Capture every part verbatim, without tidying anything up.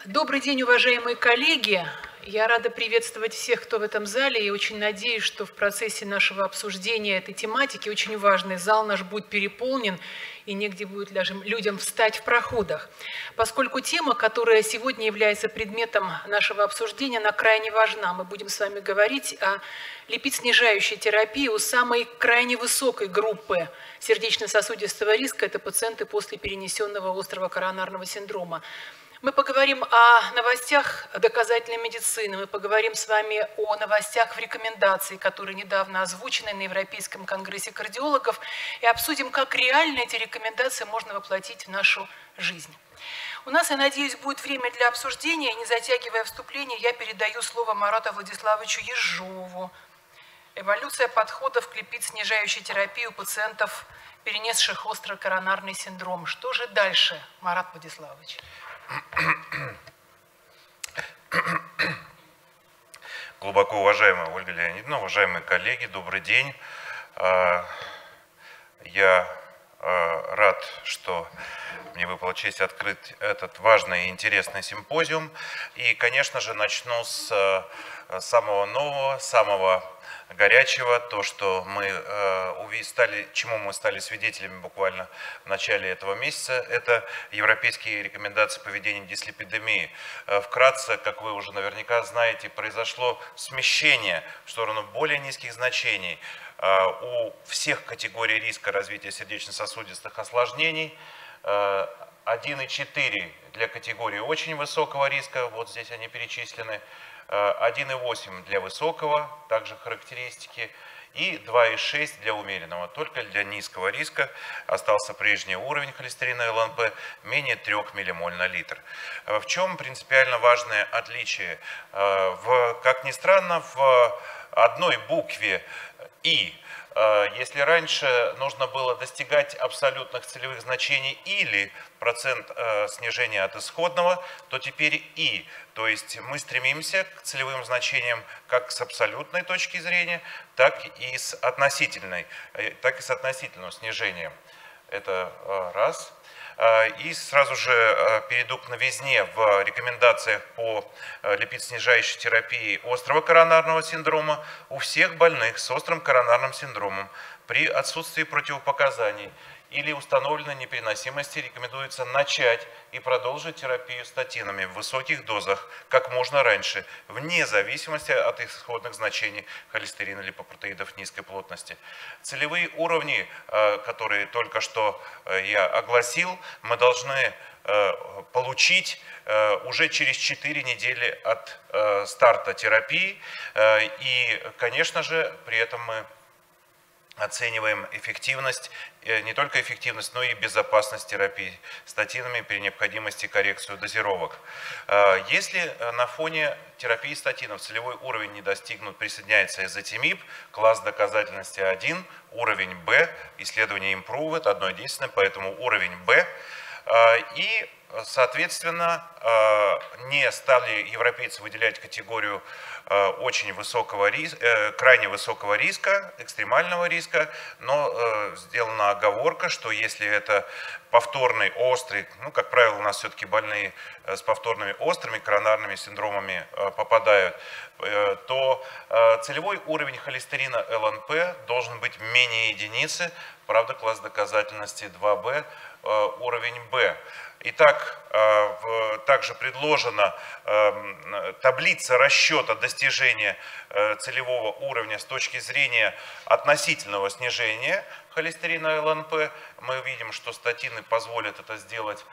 Добрый день, уважаемые коллеги! Я рада приветствовать всех, кто в этом зале, и очень надеюсь, что в процессе нашего обсуждения этой тематики, очень важный, зал наш будет переполнен, и негде будет даже людям встать в проходах. Поскольку тема, которая сегодня является предметом нашего обсуждения, она крайне важна. Мы будем с вами говорить о липид-снижающей терапии у самой крайне высокой группы сердечно-сосудистого риска. Это пациенты после перенесенного острого коронарного синдрома. Мы поговорим о новостях доказательной медицины, мы поговорим с вами о новостях в рекомендации, которые недавно озвучены на Европейском конгрессе кардиологов, и обсудим, как реально эти рекомендации можно воплотить в нашу жизнь. У нас, я надеюсь, будет время для обсуждения. Не затягивая вступление, я передаю слово Марату Владиславовичу Ежову. Эволюция подходов к липид-снижающей терапии у пациентов, перенесших острый коронарный синдром. Что же дальше, Марат Владиславович? Глубоко уважаемая Ольга Леонидовна, уважаемые коллеги, добрый день. Я рад, что мне выпала честь открыть этот важный и интересный симпозиум. И, конечно же, начну с самого нового, самого горячего, то, что мы э, стали, чему мы стали свидетелями буквально в начале этого месяца, это европейские рекомендации по ведению дислипидемии. Э, вкратце, как вы уже наверняка знаете, произошло смещение в сторону более низких значений э, у всех категорий риска развития сердечно-сосудистых осложнений. Э, один и четыре для категории очень высокого риска, вот здесь они перечислены. один и восемь для высокого, также характеристики, и два и шесть для умеренного. Только для низкого риска остался прежний уровень холестерина эл эн пэ менее трёх миллимоль на литр. В чем принципиально важное отличие? В, как ни странно, в одной букве «И», если раньше нужно было достигать абсолютных целевых значений или процент снижения от исходного, то теперь «И». То есть мы стремимся к целевым значениям как с абсолютной точки зрения, так и с относительной, так и с относительным снижением. Это раз. И сразу же перейду к новизне в рекомендациях по липид-снижающей терапии острого коронарного синдрома у всех больных с острым коронарным синдромом при отсутствии противопоказаний или установленной непереносимости рекомендуется начать и продолжить терапию статинами в высоких дозах как можно раньше, вне зависимости от исходных значений холестерина и липопротеидов низкой плотности. Целевые уровни, которые только что я огласил, мы должны получить уже через четыре недели от старта терапии. И, конечно же, при этом мы оцениваем эффективность, не только эффективность, но и безопасность терапии статинами при необходимости коррекцию дозировок. Если на фоне терапии статинов целевой уровень не достигнут, присоединяется эзотимиб, класс доказательности один, уровень Б, исследование Improved, одно единственное, поэтому уровень Б. И, соответственно, не стали европейцы выделять категорию очень высокого риска, крайне высокого риска, экстремального риска, но сделана оговорка, что если это повторный острый, ну, как правило, у нас все-таки больные с повторными острыми коронарными синдромами попадают, то целевой уровень холестерина эл эн пэ должен быть менее единицы, правда, класс доказательности два бэ, уровень Б. Итак, также предложена таблица расчета достижения целевого уровня с точки зрения относительного снижения холестерина эл эн пэ. Мы видим, что статины позволят это сделать,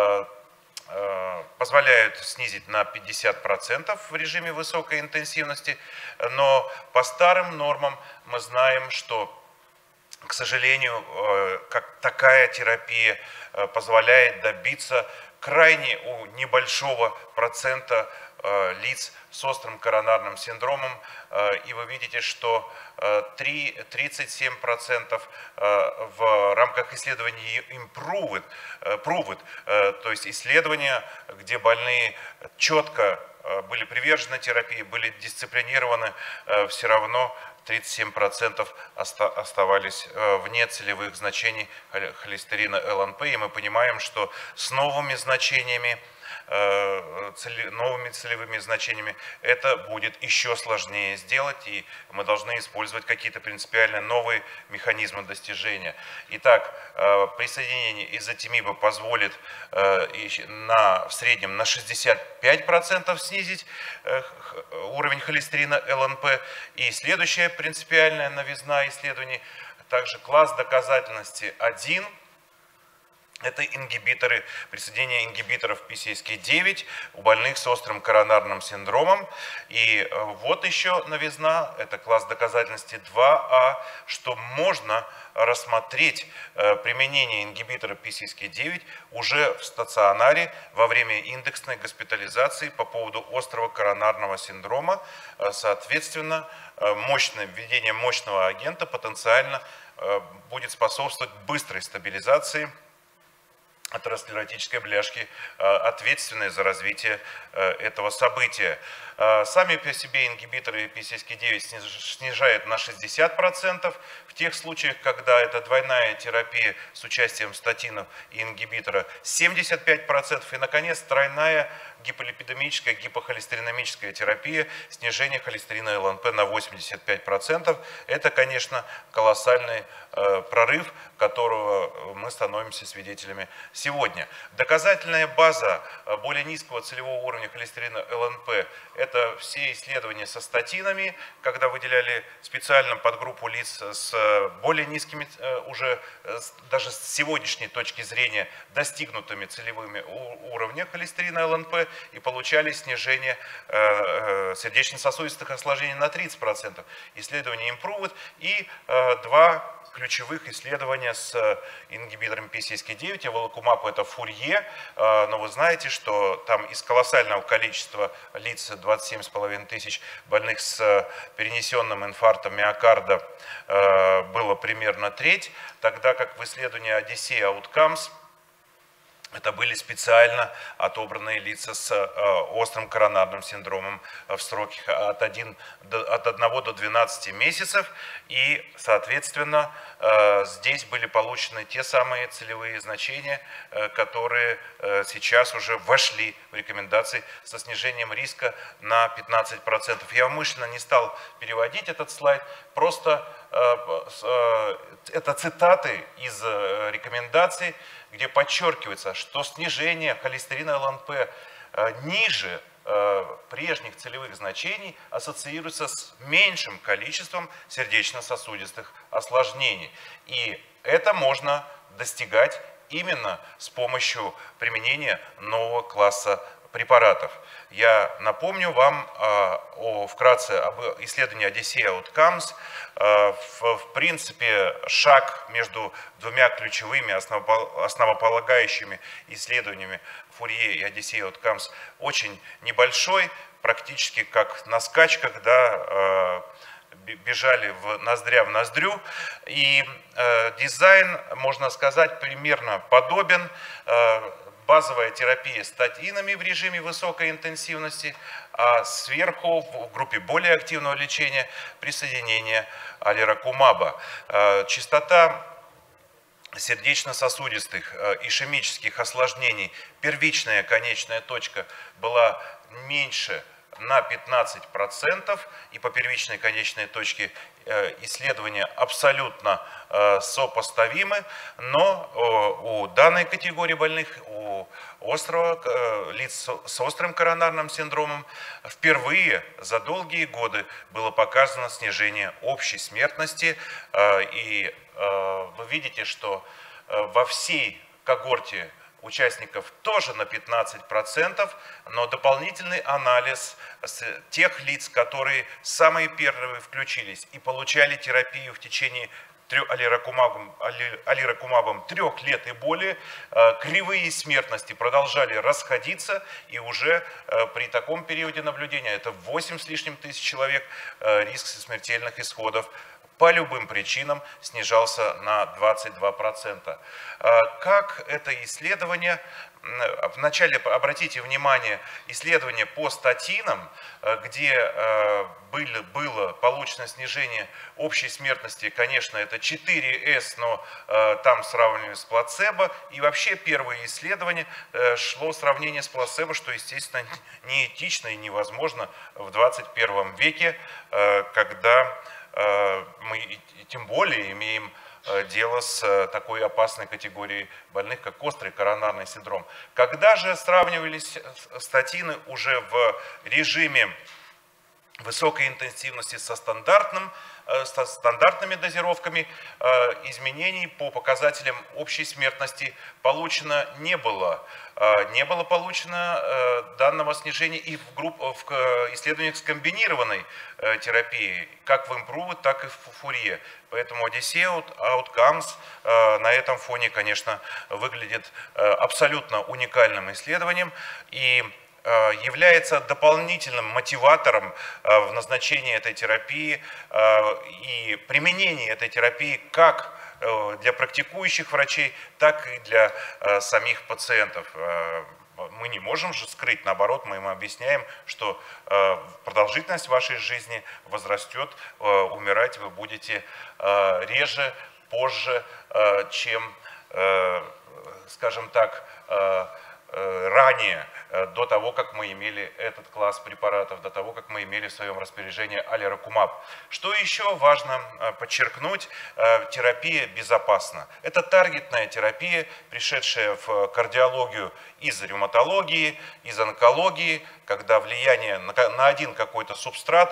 позволяют снизить на пятьдесят процентов в режиме высокой интенсивности, но по старым нормам мы знаем, что, к сожалению, как такая терапия позволяет добиться крайне у небольшого процента лиц с острым коронарным синдромом. И вы видите, что тридцать семь процентов в рамках исследований Improved, Proved, то есть исследования, где больные четко были привержены терапии, были дисциплинированы, все равно тридцать семь процентов оставались вне целевых значений холестерина эл эн пэ. И мы понимаем, что с новыми значениями новыми целевыми значениями, это будет еще сложнее сделать, и мы должны использовать какие-то принципиально новые механизмы достижения. Итак, присоединение изотимиба позволит на, в среднем на шестьдесят пять процентов снизить уровень холестерина эл эн пэ. И следующая принципиальная новизна исследований, также класс доказательности один. Это ингибиторы, присоединение ингибиторов пи си эс кей девять у больных с острым коронарным синдромом. И вот еще новизна, это класс доказательности два а, что можно рассмотреть применение ингибитора пи си эс кей девять уже в стационаре во время индексной госпитализации по поводу острого коронарного синдрома. Соответственно, мощное введение мощного агента потенциально будет способствовать быстрой стабилизации атеросклеротической бляшки, ответственной за развитие этого события. Сами по себе ингибиторы пи си эс кей девять снижают на шестьдесят процентов в тех случаях, когда это двойная терапия с участием статинов и ингибитора семьдесят пять процентов. И, наконец, тройная гиполипидемическая, гипохолестериномическая терапия, снижение холестерина эл эн пэ на восемьдесят пять процентов. Это, конечно, колоссальный э, прорыв, которого мы становимся свидетелями сегодня. Доказательная база более низкого целевого уровня холестерина эл эн пэ – это все исследования со статинами, когда выделяли специально подгруппу лиц с более низкими, уже даже с сегодняшней точки зрения, достигнутыми целевыми уровнями холестерина эл эн пэ, и получали снижение сердечно-сосудистых осложнений на тридцать процентов. Исследование Improved и два ключевых исследования с ингибитором пи си эс кей девять. Эволокумаб — это Фурье, но вы знаете, что там из колоссального количества лиц, двадцать семь с половиной тысяч больных с перенесенным инфарктом миокарда, было примерно треть, тогда как в исследовании Odyssey Outcomes это были специально отобранные лица с острым коронарным синдромом в сроке от одного до двенадцати месяцев. И, соответственно, здесь были получены те самые целевые значения, которые сейчас уже вошли в рекомендации со снижением риска на пятнадцать процентов. Я умышленно не стал переводить этот слайд, просто это цитаты из рекомендаций, где подчеркивается, что снижение холестерина эл эн пэ ниже прежних целевых значений ассоциируется с меньшим количеством сердечно-сосудистых осложнений. И это можно достигать именно с помощью применения нового класса препаратов. Я напомню вам о, вкратце об исследовании Odyssey Outcomes. В, в принципе, шаг между двумя ключевыми основополагающими исследованиями Фурье и Odyssey Outcomes очень небольшой, практически как на скачках, да, бежали в ноздря в ноздрю. И э, дизайн, можно сказать, примерно подобен. Э, базовая терапия статинами в режиме высокой интенсивности, а сверху в группе более активного лечения присоединение алирокумаба. Э, частота сердечно-сосудистых ишемических осложнений, первичная конечная точка была меньше на пятнадцать процентов, и по первичной конечной точке исследования абсолютно сопоставимы, но у данной категории больных, у острого, лиц с острым коронарным синдромом, впервые за долгие годы было показано снижение общей смертности, и вы видите, что во всей когорте участников тоже на пятнадцать процентов, но дополнительный анализ тех лиц, которые самые первые включились и получали терапию в течение алирокумабом, алирокумабом трех лет и более, кривые смертности продолжали расходиться, и уже при таком периоде наблюдения, это восемь с лишним тысяч человек, риск смертельных исходов по любым причинам снижался на двадцать два процента. Как это исследование, вначале обратите внимание, исследование по статинам, где было, было получено снижение общей смертности, конечно, это четыре эс, но там сравнивали с плацебо, и вообще первое исследование шло сравнение с плацебо, что, естественно, неэтично и невозможно в двадцать первом веке, когда мы тем более имеем дело с такой опасной категорией больных, как острый коронарный синдром. Когда же сравнивались статины уже в режиме высокой интенсивности со, стандартным, со стандартными дозировками, изменений по показателям общей смертности получено не было. Не было получено данного снижения и в, групп, в исследованиях с комбинированной терапией, как в Improve, так и в Fourier. Поэтому Odyssey Outcomes на этом фоне, конечно, выглядит абсолютно уникальным исследованием и является дополнительным мотиватором в назначении этой терапии и применении этой терапии как для практикующих врачей, так и для самих пациентов. Мы не можем же скрыть, наоборот, мы им объясняем, что продолжительность вашей жизни возрастет, умирать вы будете реже, позже, чем, скажем так, ранее, до того, как мы имели этот класс препаратов, до того, как мы имели в своем распоряжении алирокумаб. Что еще важно подчеркнуть, терапия безопасна. Это таргетная терапия, пришедшая в кардиологию из ревматологии, из онкологии, когда влияние на один какой-то субстрат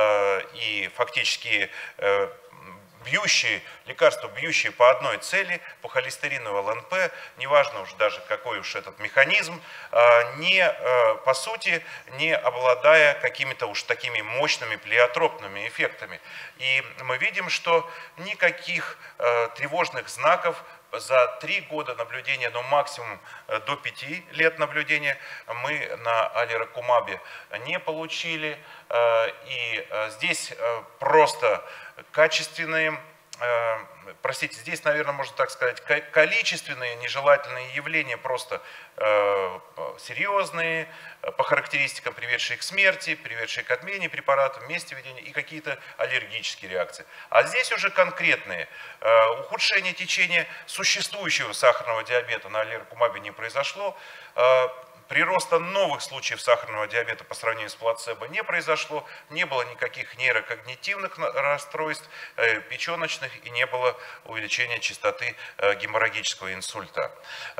и фактически бьющие, лекарства, бьющие по одной цели, по холестерину эл эн пэ, неважно уж даже какой уж этот механизм, не, по сути, не обладая какими-то уж такими мощными плеотропными эффектами. И мы видим, что никаких тревожных знаков за три года наблюдения, но максимум до пяти лет наблюдения мы на алирокумабе не получили. И здесь просто качественные, простите, здесь, наверное, можно так сказать, количественные нежелательные явления, просто серьезные, по характеристикам, приведшие к смерти, приведшие к отмене препарата, месте введения и какие-то аллергические реакции. А здесь уже конкретные. Ухудшение течения существующего сахарного диабета на алирокумабе не произошло. Прироста новых случаев сахарного диабета по сравнению с плацебо не произошло, не было никаких нейрокогнитивных расстройств печеночных и не было увеличения частоты геморрагического инсульта.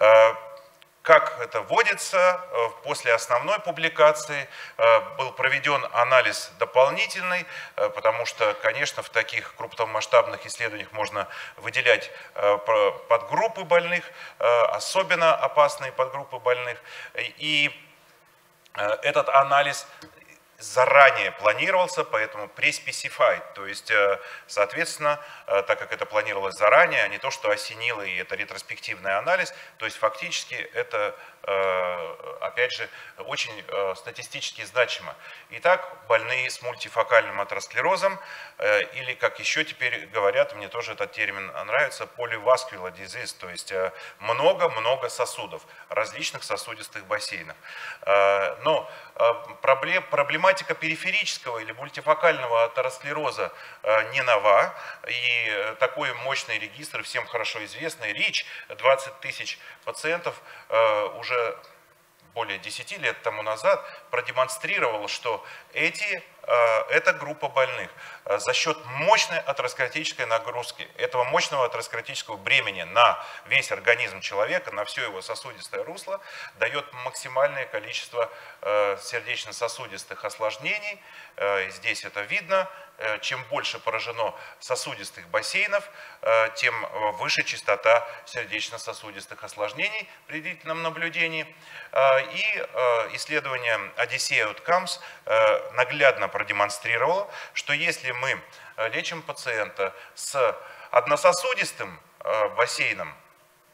Как это вводится, после основной публикации был проведен анализ дополнительный, потому что, конечно, в таких крупномасштабных исследованиях можно выделять подгруппы больных, особенно опасные подгруппы больных. И этот анализ заранее планировался, поэтому pre-specified, то есть, соответственно, так как это планировалось заранее, а не то, что осенило, и это ретроспективный анализ, то есть фактически это, опять же, очень статистически значимо. Итак, больные с мультифокальным атеросклерозом, или, как еще теперь говорят, мне тоже этот термин нравится, polyvascular disease, то есть много-много сосудов, различных сосудистых бассейнов. Но проблем, проблематика периферического или мультифокального атеросклероза не нова, и такой мощный регистр, всем хорошо известный, рич, двадцать тысяч пациентов уже более десяти лет тому назад продемонстрировал, что эти, эта группа больных за счет мощной атеросклеротической нагрузки, этого мощного атеросклеротического бремени на весь организм человека, на все его сосудистое русло, дает максимальное количество сердечно-сосудистых осложнений. Здесь это видно. Чем больше поражено сосудистых бассейнов, тем выше частота сердечно-сосудистых осложнений при длительном наблюдении. И исследование Odyssey Outcomes наглядно продемонстрировало, что если мы лечим пациента с однососудистым бассейном,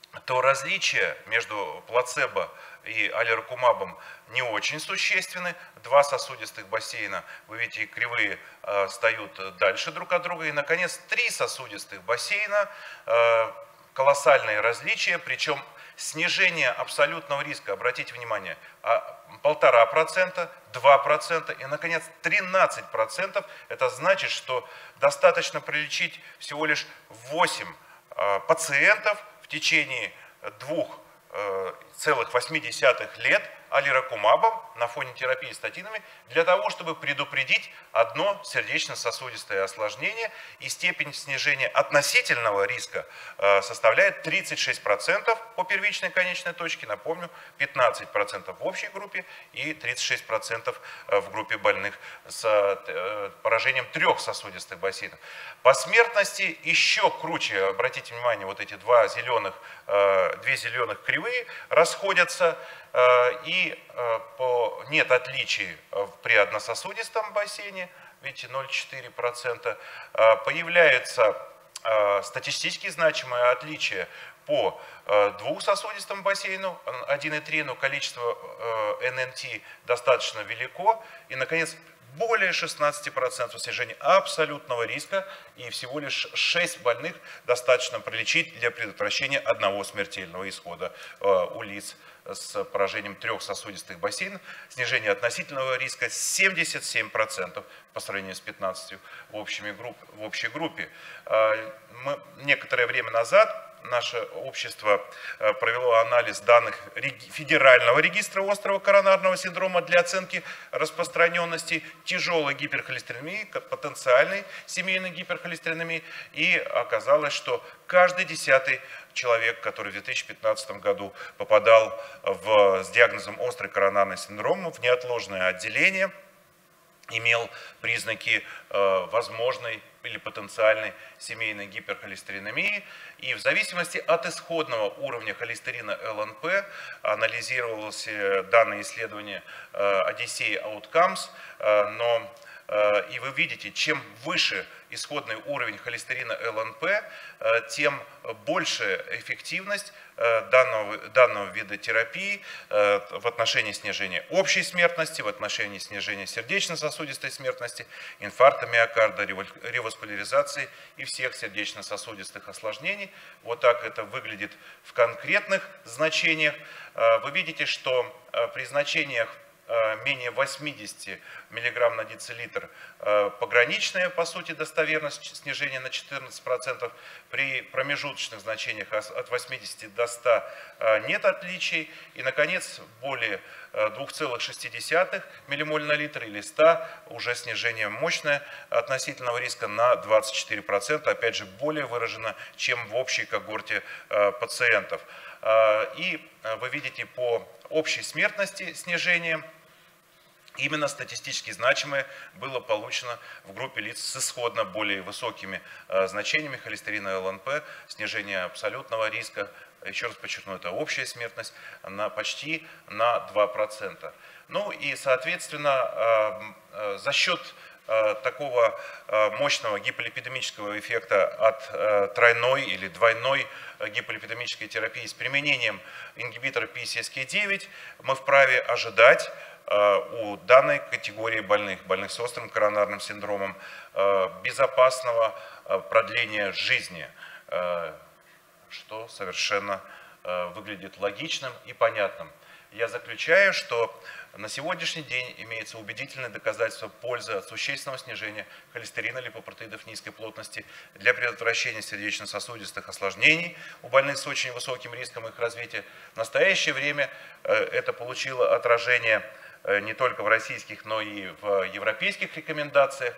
то различия между плацебо и алирокумабом не очень существенны. Два сосудистых бассейна, вы видите, кривые э, встают дальше друг от друга. И, наконец, три сосудистых бассейна, э, колоссальные различия, причем снижение абсолютного риска, обратите внимание, полтора процента, два процента и, наконец, тринадцать процентов. Это значит, что достаточно пролечить всего лишь восемь э, пациентов в течение двух целых восьми десятых лет алирокумабом на фоне терапии статинами для того, чтобы предупредить одно сердечно-сосудистое осложнение, и степень снижения относительного риска составляет тридцать шесть процентов по первичной конечной точке, напомню, пятнадцать процентов в общей группе и тридцать шесть процентов в группе больных с поражением трех сосудистых бассейнов. По смертности еще круче, обратите внимание, вот эти два зеленых, две зеленых кривые расходятся, и по, нет отличий при однососудистом бассейне, видите, ноль целых четыре десятых процента, появляются статистически значимые отличия по двухсосудистому бассейну, один и три, но количество эн эн ти достаточно велико, и, наконец, более шестнадцати процентов снижения абсолютного риска, и всего лишь шесть больных достаточно пролечить для предотвращения одного смертельного исхода у лиц с поражением трех сосудистых бассейнов. Снижение относительного риска семьдесят семь процентов по сравнению с пятнадцатью в, общей группе, в общей группе. Мы некоторое время назад наше общество провело анализ данных Федерального регистра острого коронарного синдрома для оценки распространенности тяжелой гиперхолестеринемии, потенциальной семейной гиперхолестеринемии, и оказалось, что каждый десятый человек, который в две тысячи пятнадцатом году попадал в, с диагнозом острый коронарный синдром в неотложное отделение, имел признаки э, возможной или потенциальной семейной гиперхолестеринемии. И в зависимости от исходного уровня холестерина эл эн пэ анализировалось данные исследования э, Odyssey Outcomes, э, но э, и вы видите, чем выше исходный уровень холестерина эл эн пэ, э, тем большая эффективность Данного, данного вида терапии э, в отношении снижения общей смертности, в отношении снижения сердечно-сосудистой смертности, инфаркта миокарда, реваскуляризации и всех сердечно-сосудистых осложнений. Вот так это выглядит в конкретных значениях. Э, вы видите, что э, при значениях менее восьмидесяти миллиграмм на децилитр пограничная, по сути, достоверность снижения на четырнадцать процентов. При промежуточных значениях от восьмидесяти до ста нет отличий. И, наконец, более двух целых шести десятых миллимоль на литр или ста уже снижение мощное относительного риска на двадцать четыре процента. Опять же, более выражено, чем в общей когорте пациентов. И вы видите по общей смертности снижение. Именно статистически значимое было получено в группе лиц с исходно более высокими э, значениями холестерина эл эн пэ, снижение абсолютного риска, еще раз подчеркну, это общая смертность, на почти на два процента. Ну и, соответственно, э, э, за счет э, такого э, мощного гиполипидемического эффекта от э, тройной или двойной гиполипидемической терапии с применением ингибитора пи си эс кей девять мы вправе ожидать у данной категории больных, больных с острым коронарным синдромом, безопасного продления жизни, что совершенно выглядит логичным и понятным. Я заключаю, что на сегодняшний день имеется убедительное доказательство пользы от существенного снижения холестерина липопротеидов низкой плотности для предотвращения сердечно-сосудистых осложнений у больных с очень высоким риском их развития. В настоящее время это получило отражение не только в российских, но и в европейских рекомендациях.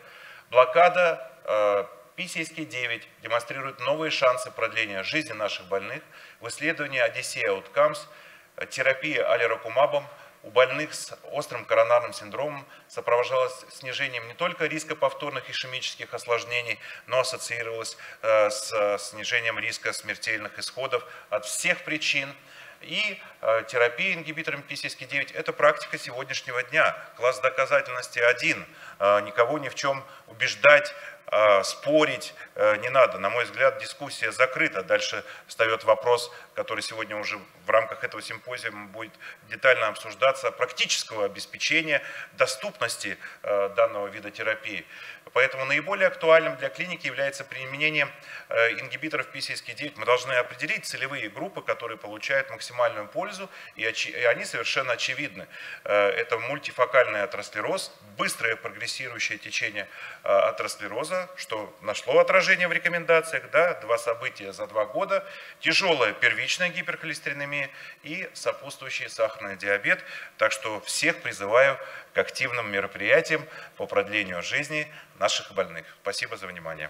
Блокада пи си эс кей девять демонстрирует новые шансы продления жизни наших больных. В исследовании Odyssey Outcomes терапия алирокумабом у больных с острым коронарным синдромом сопровождалась снижением не только риска повторных ишемических осложнений, но ассоциировалась с снижением риска смертельных исходов от всех причин. И э, терапия ингибитором пи си эс кей девять – это практика сегодняшнего дня. Класс доказательности один. Э, никого ни в чем убеждать спорить не надо. На мой взгляд, дискуссия закрыта. Дальше встает вопрос, который сегодня уже в рамках этого симпозиума будет детально обсуждаться, практического обеспечения доступности данного вида терапии. Поэтому наиболее актуальным для клиники является применение ингибиторов пи си эс кей девять. Мы должны определить целевые группы, которые получают максимальную пользу, и они совершенно очевидны. Это мультифокальный атеросклероз, быстрое прогрессирующее течение атеросклероза, что нашло отражение в рекомендациях, да, два события за два года, тяжелая первичная гиперхолестеринемия и сопутствующий сахарный диабет. Так что всех призываю к активным мероприятиям по продлению жизни наших больных. Спасибо за внимание.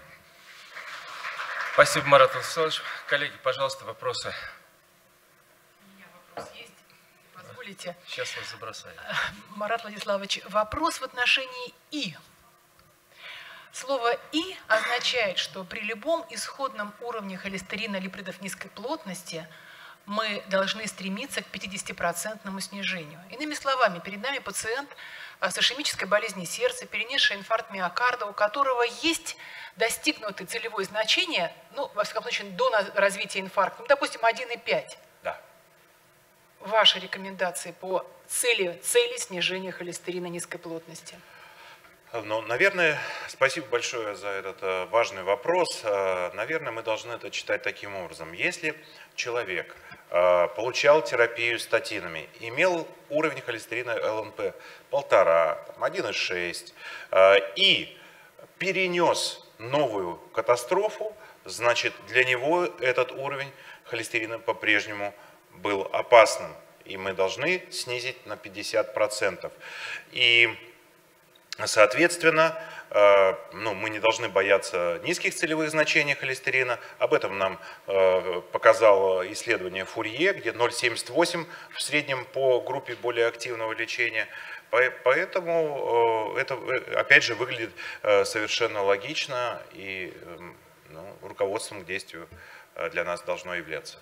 Спасибо, Марат Владиславович. Коллеги, пожалуйста, вопросы. У меня вопрос есть, позволите? Сейчас вас забросаю. Марат Владиславович, вопрос в отношении И. Слово И означает, что при любом исходном уровне холестерина липидов низкой плотности мы должны стремиться к пятидесятипроцентному снижению. Иными словами, перед нами пациент с ишемической болезнью сердца, перенесший инфаркт миокарда, у которого есть достигнутое целевое значение, ну, во всяком случае, до развития инфаркта, ну, допустим, один и пять. Да. Ваши рекомендации по цели, цели снижения холестерина низкой плотности? Ну, наверное, спасибо большое за этот важный вопрос. Наверное, мы должны это читать таким образом. Если человек получал терапию статинами, имел уровень холестерина эл эн пэ полтора, один и шесть и перенес новую катастрофу, значит, для него этот уровень холестерина по-прежнему был опасным. И мы должны снизить на пятьдесят процентов. И соответственно, ну, мы не должны бояться низких целевых значений холестерина. Об этом нам показало исследование Фурье, где ноль целых семьдесят восемь в среднем по группе более активного лечения. Поэтому это, опять же, выглядит совершенно логично и, ну, руководством к действию для нас должно являться.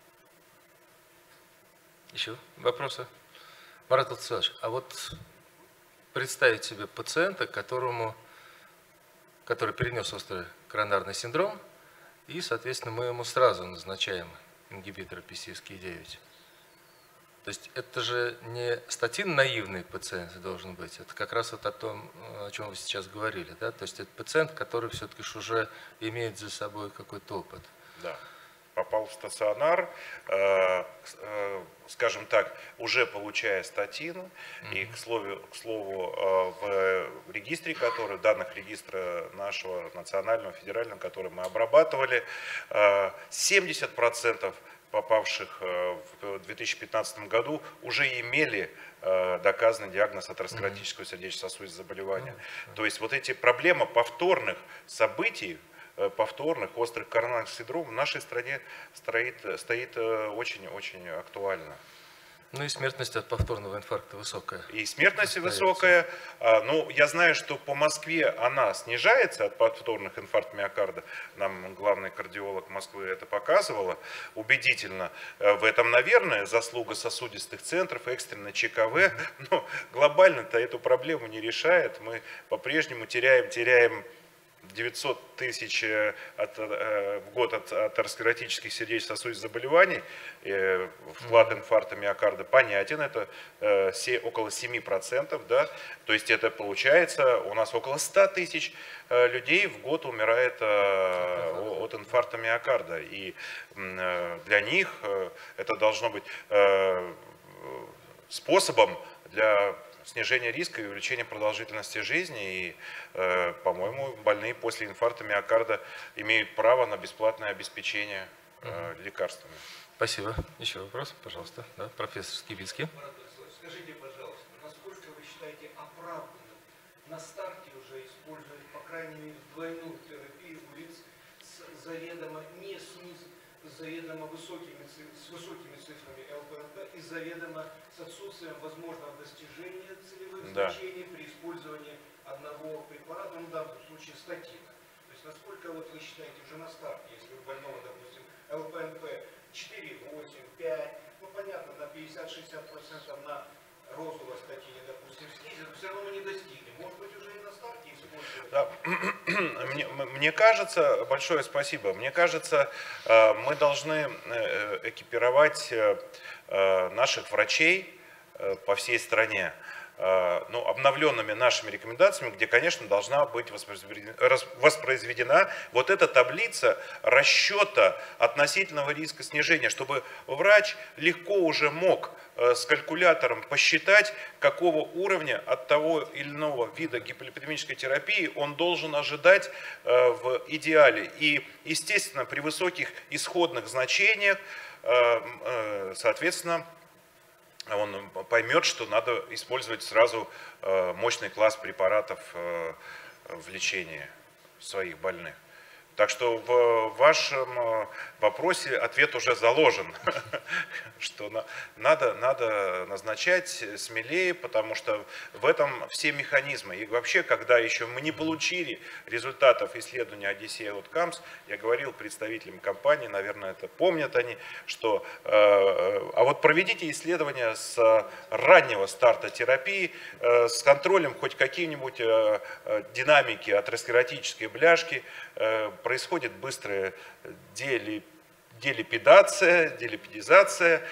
Еще вопросы? Марат Владиславович, а вот представить себе пациента, которому, который перенес острый коронарный синдром, и, соответственно, мы ему сразу назначаем ингибитор пи си эс кей девять. То есть это же не статин-наивный пациент должен быть, это как раз вот о том, о чем вы сейчас говорили, да? То есть это пациент, который все-таки уже имеет за собой какой-то опыт. Да. Попал в стационар, э, э, скажем так, уже получая статин, mm-hmm. и, к слову, к слову э, в регистре, который, в данных регистра нашего национального, федерального, который мы обрабатывали, э, семьдесят процентов попавших э, в две тысячи пятнадцатом году уже имели э, доказанный диагноз атеросклеротического mm-hmm. сердечно-сосудистого заболевания. Mm-hmm. То есть вот эти проблемы повторных событий, повторных острых коронарных синдромов в нашей стране стоит, стоит очень-очень актуально. Ну и смертность от повторного инфаркта высокая. И смертность остается высокая. Ну, я знаю, что по Москве она снижается от повторных инфарктов миокарда. Нам главный кардиолог Москвы это показывала убедительно. В этом, наверное, заслуга сосудистых центров, экстренной ЧКВ. Но глобально-то эту проблему не решает. Мы по-прежнему теряем, теряем девятьсот тысяч от, в год от атеросклеротических сердечно-сосудистых заболеваний. Вклад инфаркта миокарда понятен, это около семи процентов. Да? То есть это получается, у нас около ста тысяч людей в год умирает от инфаркта миокарда. И для них это должно быть способом для снижение риска и увеличение продолжительности жизни. И, э, по-моему, больные после инфаркта миокарда имеют право на бесплатное обеспечение э, лекарствами. Спасибо. Еще вопрос, пожалуйста. Да, профессор Скибицкий. Скажите, пожалуйста, насколько вы считаете оправданным на старте уже использовать, по крайней мере, двойную терапию у лиц с заведомо не снизу, с заведомо высокими, с высокими цифрами эл пэ эн пэ и заведомо с отсутствием возможного достижения целевых да. значений при использовании одного препарата, ну, в данном случае статина. То есть насколько вот вы считаете уже на старте, если у больного, допустим, эл пэ эн пэ четыре, восемь, пять, ну понятно, на пятьдесят-шестьдесят процентов на розовой статине, допустим, снизит, но все равно мы не достигнем. Может быть, уже и на старте использовать Да. Мне, мне кажется, большое спасибо, мне кажется, мы должны экипировать наших врачей по всей стране, ну, обновленными нашими рекомендациями, где, конечно, должна быть воспроизведена вот эта таблица расчета относительного риска снижения, чтобы врач легко уже мог с калькулятором посчитать, какого уровня от того или иного вида гиполипидемической терапии он должен ожидать в идеале. И, естественно, при высоких исходных значениях, соответственно, он поймет, что надо использовать сразу мощный класс препаратов в лечении своих больных. Так что в вашем вопросе ответ уже заложен, что надо, надо назначать смелее, потому что в этом все механизмы. И вообще, когда еще мы не получили результатов исследования Одиссея Outcomes, я говорил представителям компании, наверное, это помнят они, что а вот проведите исследования с раннего старта терапии, с контролем хоть какие-нибудь динамики атеросклеротической бляшки, происходит быстрая делипидация, делипидизация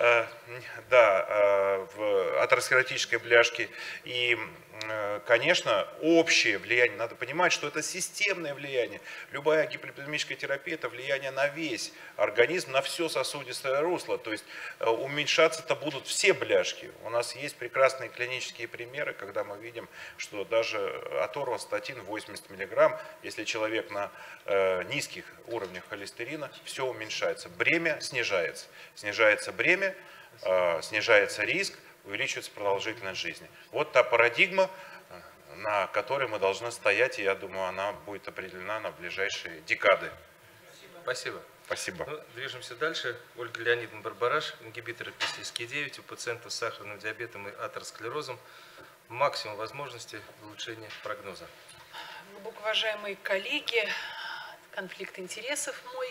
да, в атеросклеротической бляшке. И, конечно, общее влияние, надо понимать, что это системное влияние. Любая гиполипидемическая терапия – это влияние на весь организм, на все сосудистое русло. То есть уменьшаться-то будут все бляшки. У нас есть прекрасные клинические примеры, когда мы видим, что даже аторвастатин восемьдесят миллиграмм, если человек на э, низких уровнях холестерина, все уменьшается. Бремя снижается. Снижается бремя, э, снижается риск, увеличивается продолжительность жизни. Вот та парадигма, на которой мы должны стоять, и я думаю, она будет определена на ближайшие декады. Спасибо. Спасибо. Ну, движемся дальше. Ольга Леонидовна Барбараш, ингибиторы пи си эс кей девять у пациентов с сахарным диабетом и атеросклерозом. Максимум возможностей улучшения прогноза. Глубоко уважаемые коллеги, конфликт интересов мой.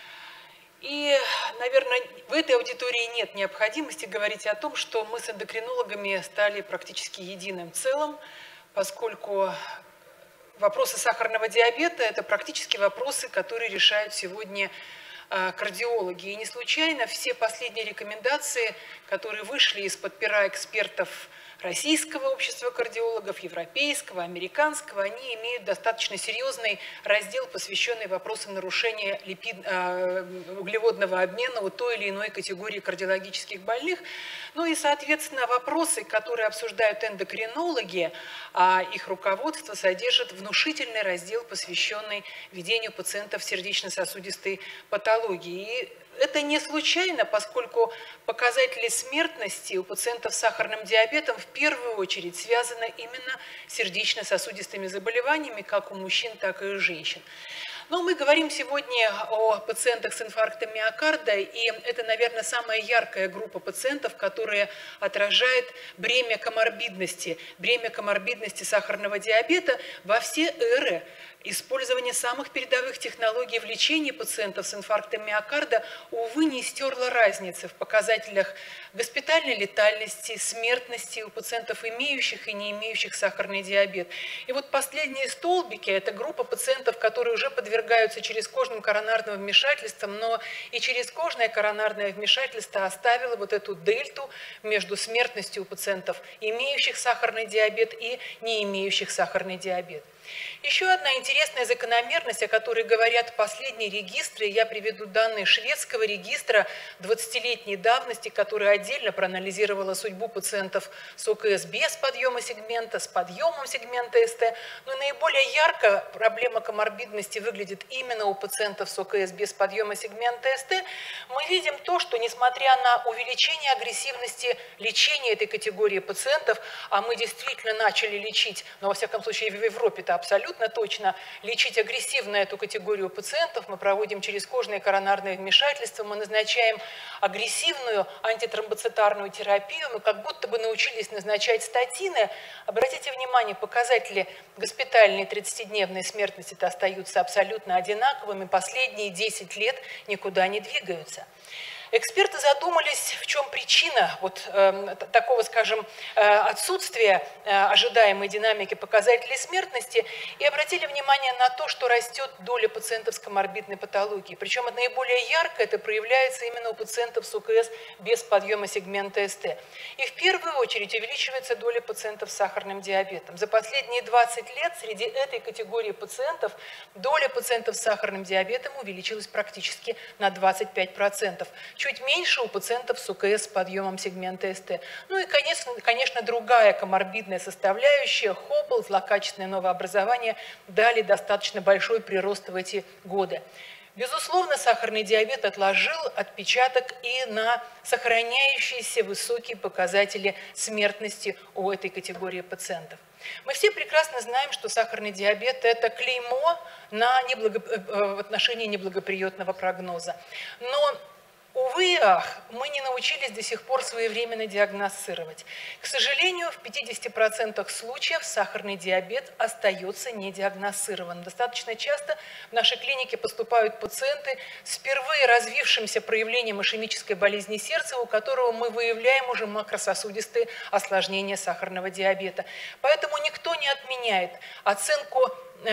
И, наверное, в этой аудитории нет необходимости говорить о том, что мы с эндокринологами стали практически единым целым, поскольку вопросы сахарного диабета – это практически вопросы, которые решают сегодня кардиологи. И не случайно все последние рекомендации, которые вышли из-под пера экспертов Российского общества кардиологов, европейского, американского, они имеют достаточно серьезный раздел, посвященный вопросам нарушения липид, э, углеводного обмена у той или иной категории кардиологических больных. Ну и, соответственно, вопросы, которые обсуждают эндокринологи, а их руководство содержит внушительный раздел, посвященный ведению пациентов с сердечно-сосудистой патологией. И это не случайно, поскольку показатели смертности у пациентов с сахарным диабетом в первую очередь связаны именно с сердечно-сосудистыми заболеваниями, как у мужчин, так и у женщин. Но мы говорим сегодня о пациентах с инфарктом миокарда, и это, наверное, самая яркая группа пациентов, которая отражает бремя коморбидности, бремя коморбидности сахарного диабета во все эры. Использование самых передовых технологий в лечении пациентов с инфарктом миокарда, увы, не стерло разницы в показателях госпитальной летальности, смертности у пациентов, имеющих и не имеющих сахарный диабет. И вот последние столбики – это группа пациентов, которые уже подвергаются черезкожным коронарным вмешательствам, но и черезкожное коронарное вмешательство оставило вот эту дельту между смертностью у пациентов, имеющих сахарный диабет и не имеющих сахарный диабет. Еще одна интересная закономерность, о которой говорят последние регистры, я приведу данные шведского регистра двадцатилетней давности, который отдельно проанализировала судьбу пациентов с о ка эс без подъема сегмента, с подъемом сегмента эс тэ. Но наиболее ярко проблема коморбидности выглядит именно у пациентов с о ка эс без подъема сегмента эс тэ. Мы видим то, что несмотря на увеличение агрессивности лечения этой категории пациентов, а мы действительно начали лечить, но во всяком случае в Европе-то абсолютно точно, лечить агрессивно эту категорию пациентов. Мы проводим черезкожное коронарное вмешательство, мы назначаем агрессивную антитромбоцитарную терапию, мы как будто бы научились назначать статины. Обратите внимание, показатели госпитальной тридцатидневной смертности остаются абсолютно одинаковыми, последние десять лет никуда не двигаются. Эксперты задумались, в чем причина вот э, такого, скажем, э, отсутствия э, ожидаемой динамики показателей смертности и обратили внимание на то, что растет доля пациентов с коморбидной патологией. Причем наиболее ярко это проявляется именно у пациентов с УКС без подъема сегмента эс тэ. И в первую очередь увеличивается доля пациентов с сахарным диабетом. За последние двадцать лет среди этой категории пациентов доля пациентов с сахарным диабетом увеличилась практически на двадцать пять процентов. Чуть меньше у пациентов с УКС с подъемом сегмента эс тэ. Ну и, конечно, конечно другая коморбидная составляющая, хопл, злокачественное новообразование, дали достаточно большой прирост в эти годы. Безусловно, сахарный диабет отложил отпечаток и на сохраняющиеся высокие показатели смертности у этой категории пациентов. Мы все прекрасно знаем, что сахарный диабет – это клеймо на неблаго... в отношении неблагоприятного прогноза. Но увы и ах, мы не научились до сих пор своевременно диагностировать. К сожалению, в пятидесяти процентах случаев сахарный диабет остается недиагностированным. Достаточно часто в нашей клинике поступают пациенты с впервые развившимся проявлением ишемической болезни сердца, у которого мы выявляем уже макрососудистые осложнения сахарного диабета. Поэтому никто не отменяет оценку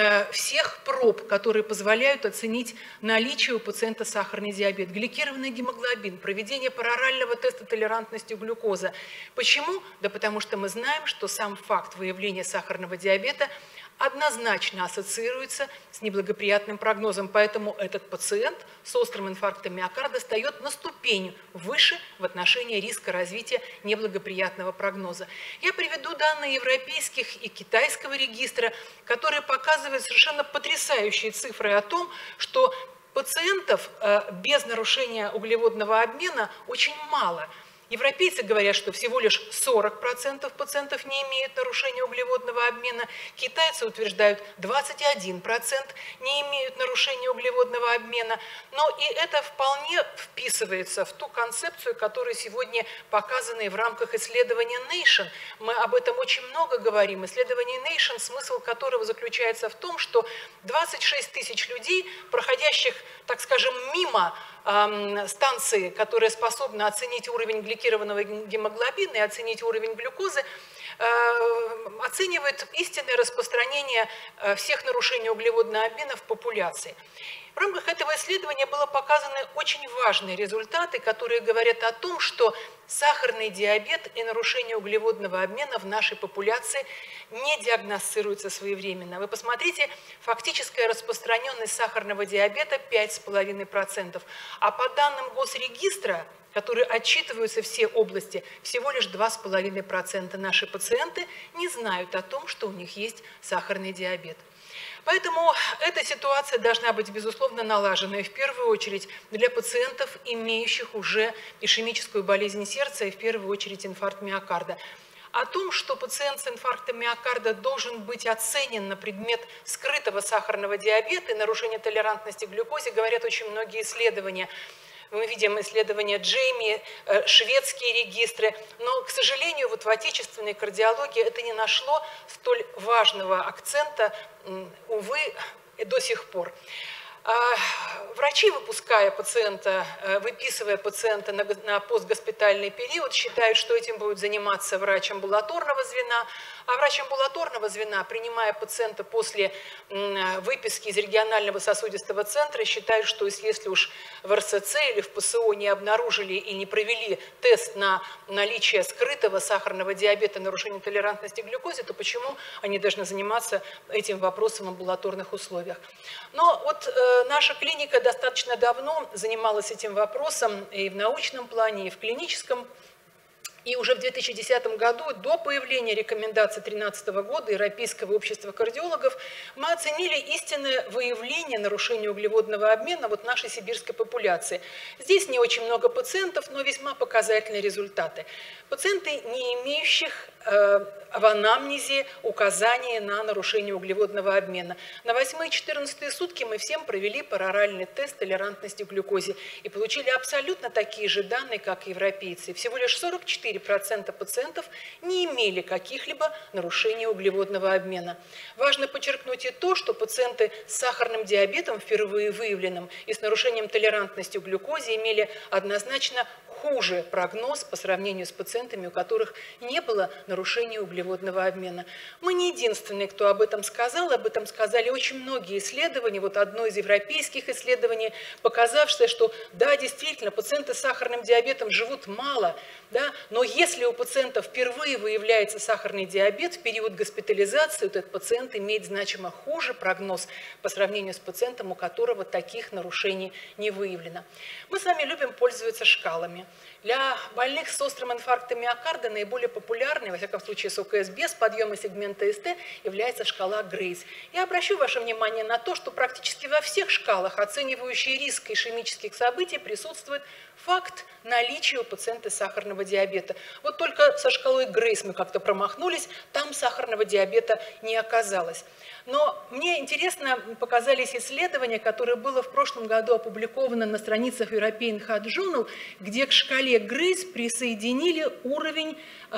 всех проб, которые позволяют оценить наличие у пациента сахарный диабет, гликированный гемоглобин, проведение парорального теста толерантности глюкозы. Почему? Да потому что мы знаем, что сам факт выявления сахарного диабета однозначно ассоциируется с неблагоприятным прогнозом, поэтому этот пациент с острым инфарктом миокарда встает на ступень выше в отношении риска развития неблагоприятного прогноза. Я приведу данные европейских и китайского регистра, которые показывают совершенно потрясающие цифры о том, что пациентов без нарушения углеводного обмена очень мало. Европейцы говорят, что всего лишь сорок процентов пациентов не имеют нарушения углеводного обмена. Китайцы утверждают, двадцать один процент не имеют нарушения углеводного обмена. Но и это вполне вписывается в ту концепцию, которая сегодня показана в рамках исследования Nation. Мы об этом очень много говорим. Исследование Nation, смысл которого заключается в том, что двадцать шесть тысяч людей, проходящих, так скажем, мимо станции, которая способна оценить уровень гликированного гемоглобина и оценить уровень глюкозы, оценивает истинное распространение всех нарушений углеводного обмена в популяции. В рамках этого исследования было показаны очень важные результаты, которые говорят о том, что сахарный диабет и нарушение углеводного обмена в нашей популяции не диагностируются своевременно. Вы посмотрите, фактическая распространенность сахарного диабета пять с половиной процентов, а по данным Госрегистра, которые отчитываются все области, всего лишь два с половиной процента наши пациенты не знают о том, что у них есть сахарный диабет. Поэтому эта ситуация должна быть, безусловно, налажена, и в первую очередь для пациентов, имеющих уже ишемическую болезнь сердца, и в первую очередь инфаркт миокарда. О том, что пациент с инфарктом миокарда должен быть оценен на предмет скрытого сахарного диабета и нарушения толерантности к глюкозе, говорят очень многие исследования. Мы видим исследования Джейми, шведские регистры, но, к сожалению, вот в отечественной кардиологии это не нашло столь важного акцента, увы, до сих пор. Врачи, выпуская пациента, выписывая пациента на постгоспитальный период, считают, что этим будет заниматься врач амбулаторного звена, а врач амбулаторного звена, принимая пациента после выписки из регионального сосудистого центра, считает, что если уж в эр эс цэ или в пэ эс о не обнаружили и не провели тест на наличие скрытого сахарного диабета, нарушения толерантности к глюкозе, то почему они должны заниматься этим вопросом в амбулаторных условиях? Но вот э, наша клиника достаточно давно занималась этим вопросом и в научном плане, и в клиническом. И уже в две тысячи десятом году, до появления рекомендаций две тысячи тринадцатого года Европейского общества кардиологов, мы оценили истинное выявление нарушения углеводного обмена вот нашей сибирской популяции. Здесь не очень много пациентов, но весьма показательные результаты. Пациенты, не имеющих э, в анамнезе указания на нарушение углеводного обмена. На восьмые и четырнадцатые сутки мы всем провели пароральный тест толерантности к глюкозе и получили абсолютно такие же данные, как и европейцы. Всего лишь сорок четыре четыре процента пациентов не имели каких-либо нарушений углеводного обмена. Важно подчеркнуть и то, что пациенты с сахарным диабетом, впервые выявленным, и с нарушением толерантности к глюкозе имели однозначно хуже прогноз по сравнению с пациентами, у которых не было нарушения углеводного обмена. Мы не единственные, кто об этом сказал, об этом сказали очень многие исследования. Вот одно из европейских исследований, показавшее, что да, действительно, пациенты с сахарным диабетом живут мало, да, но если у пациента впервые выявляется сахарный диабет, в период госпитализации этот пациент имеет значимо хуже прогноз по сравнению с пациентом, у которого таких нарушений не выявлено. Мы с вами любим пользоваться шкалами. Для больных с острым инфарктом миокарда наиболее популярной, во всяком случае с ОКС без подъема сегмента СТ, является шкала Грейс. Я обращу ваше внимание на то, что практически во всех шкалах, оценивающих риск ишемических событий, присутствует факт наличия у пациента сахарного диабета. Вот только со шкалой Грейс мы как-то промахнулись, там сахарного диабета не оказалось. Но мне интересно показались исследования, которые было в прошлом году опубликовано на страницах European Heart Journal, где к шкале Грейс присоединили уровень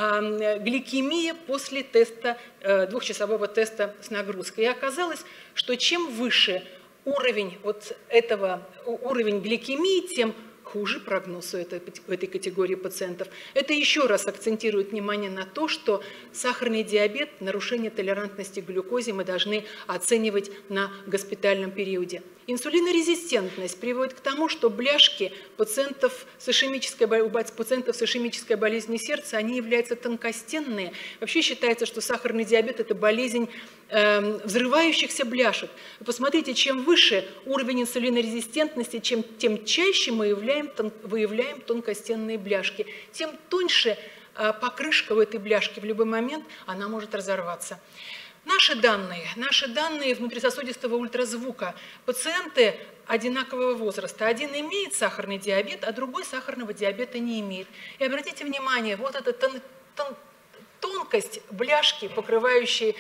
э, гликемии после теста, э, двухчасового теста с нагрузкой. И оказалось, что чем выше уровень вот этого, уровень гликемии, тем хуже прогноз у этой, у этой категории пациентов. Это еще раз акцентирует внимание на то, что сахарный диабет, нарушение толерантности к глюкозе мы должны оценивать на госпитальном периоде. Инсулинорезистентность приводит к тому, что бляшки пациентов с ишемической, у пациентов с ишемической болезнью сердца, они являются тонкостенные. Вообще считается, что сахарный диабет – это болезнь э, взрывающихся бляшек. Вы посмотрите, чем выше уровень инсулинорезистентности, чем, тем чаще мы являем, тон, выявляем тонкостенные бляшки, тем тоньше э, покрышка у этой бляшки, в любой момент она может разорваться. Наши данные, наши данные внутрисосудистого ультразвука. Пациенты одинакового возраста. Один имеет сахарный диабет, а другой сахарного диабета не имеет. И обратите внимание, вот эта тон, тон, тонкость бляшки, покрывающей,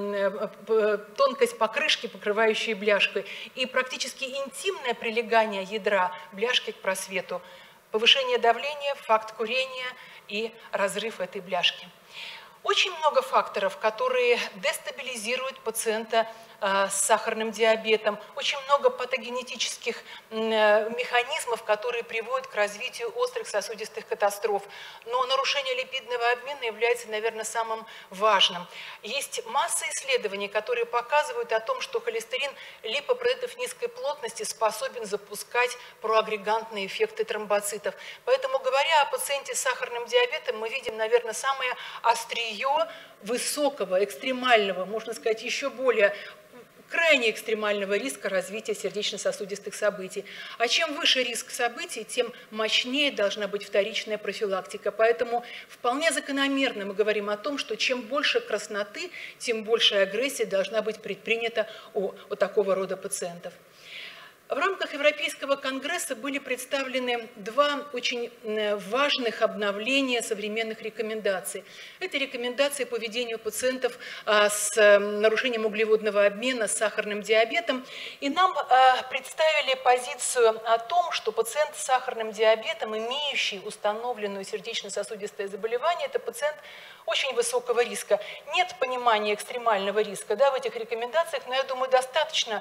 э, тонкость покрышки, покрывающей бляшкой, и практически интимное прилегание ядра бляшки к просвету. Повышение давления, факт курения и разрыв этой бляшки. Очень много факторов, которые дестабилизируют пациента э, с сахарным диабетом. Очень много патогенетических э, механизмов, которые приводят к развитию острых сосудистых катастроф. Но нарушение липидного обмена является, наверное, самым важным. Есть масса исследований, которые показывают о том, что холестерин липопротеидов низкой плотности способен запускать проагрегантные эффекты тромбоцитов. Поэтому, говоря о пациенте с сахарным диабетом, мы видим, наверное, самое острие высокого, экстремального, можно сказать, еще более крайне экстремального риска развития сердечно-сосудистых событий. А чем выше риск событий, тем мощнее должна быть вторичная профилактика. Поэтому вполне закономерно мы говорим о том, что чем больше красноты, тем больше агрессии должна быть предпринята у, у такого рода пациентов. В рамках Европейского конгресса были представлены два очень важных обновления современных рекомендаций. Это рекомендации по ведению пациентов с нарушением углеводного обмена, с сахарным диабетом. И нам представили позицию о том, что пациент с сахарным диабетом, имеющий установленную сердечно-сосудистое заболевание, это пациент очень высокого риска. Нет понимания экстремального риска, да, в этих рекомендациях, но я думаю, достаточно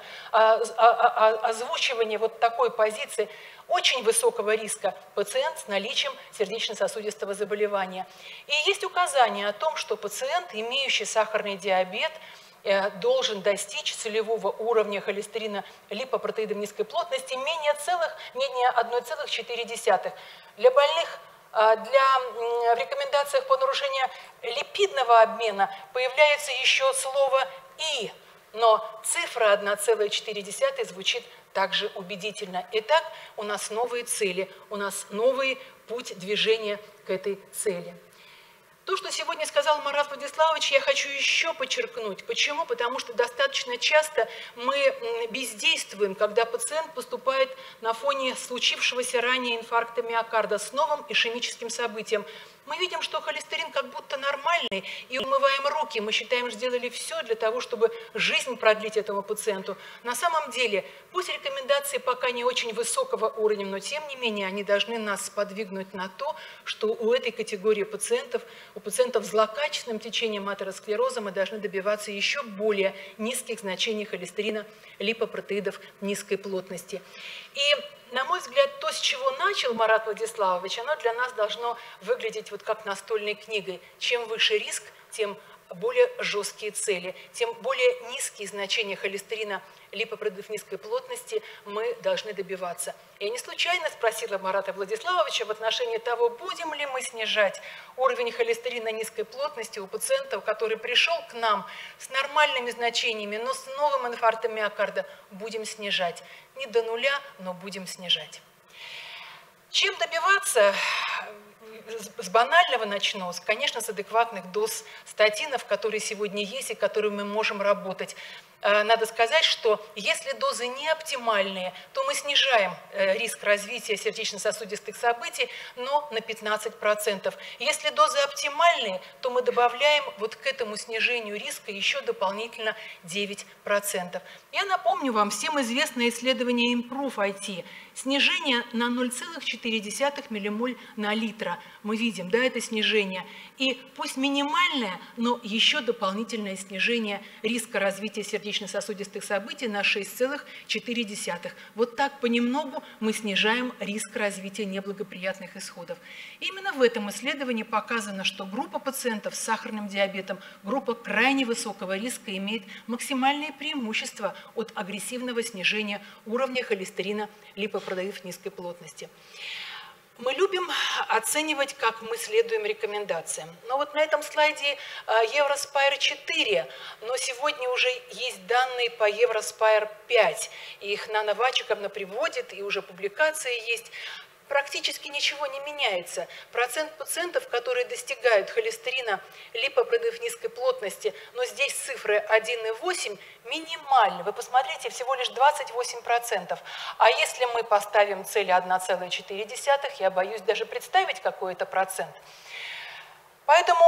озвучивания вот такой позиции очень высокого риска пациент с наличием сердечно-сосудистого заболевания. И есть указание о том, что пациент, имеющий сахарный диабет, должен достичь целевого уровня холестерина липопротеидов низкой плотности менее, целых, менее одна целая четыре десятых. Для больных Для, в рекомендациях по нарушению липидного обмена появляется еще слово «и», но цифра одна целая четыре десятых звучит также убедительно. Итак, у нас новые цели, у нас новый путь движения к этой цели. То, что сегодня сказал Марат Владиславович, я хочу еще подчеркнуть. Почему? Потому что достаточно часто мы бездействуем, когда пациент поступает на фоне случившегося ранее инфаркта миокарда с новым ишемическим событием. Мы видим, что холестерин как будто нормальный, и умываем руки. Мы считаем, что сделали все для того, чтобы жизнь продлить этому пациенту. На самом деле, пусть рекомендации пока не очень высокого уровня, но тем не менее они должны нас сподвигнуть на то, что у этой категории пациентов, у пациентов с злокачественным течением атеросклероза мы должны добиваться еще более низких значений холестерина, липопротеидов низкой плотности. И на мой взгляд, то, с чего начал Марат Владиславович, оно для нас должно выглядеть вот как настольной книгой. Чем выше риск, тем более жесткие цели, тем более низкие значения холестерина, липопротеидов низкой плотности мы должны добиваться. Я не случайно спросила Марата Владиславовича в отношении того, будем ли мы снижать уровень холестерина низкой плотности у пациентов, который пришел к нам с нормальными значениями, но с новым инфарктом миокарда, будем снижать. Не до нуля, но будем снижать. Чем добиваться? С банального начну, конечно, с адекватных доз статинов, которые сегодня есть и которыми мы можем работать. Надо сказать, что если дозы не оптимальные, то мы снижаем риск развития сердечно-сосудистых событий, но на пятнадцать процентов. Если дозы оптимальные, то мы добавляем вот к этому снижению риска еще дополнительно девять процентов. Я напомню вам всем известное исследование Improve ай ти. Снижение на ноль целых четыре десятых миллимоль на литра. Мы видим, да, это снижение. И пусть минимальное, но еще дополнительное снижение риска развития сердечно-сосудистых событий на шесть целых четыре десятых. Вот так понемногу мы снижаем риск развития неблагоприятных исходов. Именно в этом исследовании показано, что группа пациентов с сахарным диабетом, группа крайне высокого риска, имеет максимальные преимущества от агрессивного снижения уровня холестерина, липопротеидов низкой плотности. Мы любим оценивать, как мы следуем рекомендациям. Но вот на этом слайде Евроспайр четыре, но сегодня уже есть данные по Евроспайр пять. И их Нана Вачиковна приводит, и уже публикации есть. Практически ничего не меняется. Процент пациентов, которые достигают холестерина, липопротеидов низкой плотности, но здесь цифры один и восемь, минимальны. Вы посмотрите, всего лишь двадцать восемь процентов. А если мы поставим цель одна целая четыре десятых, я боюсь даже представить, какой это процент. Поэтому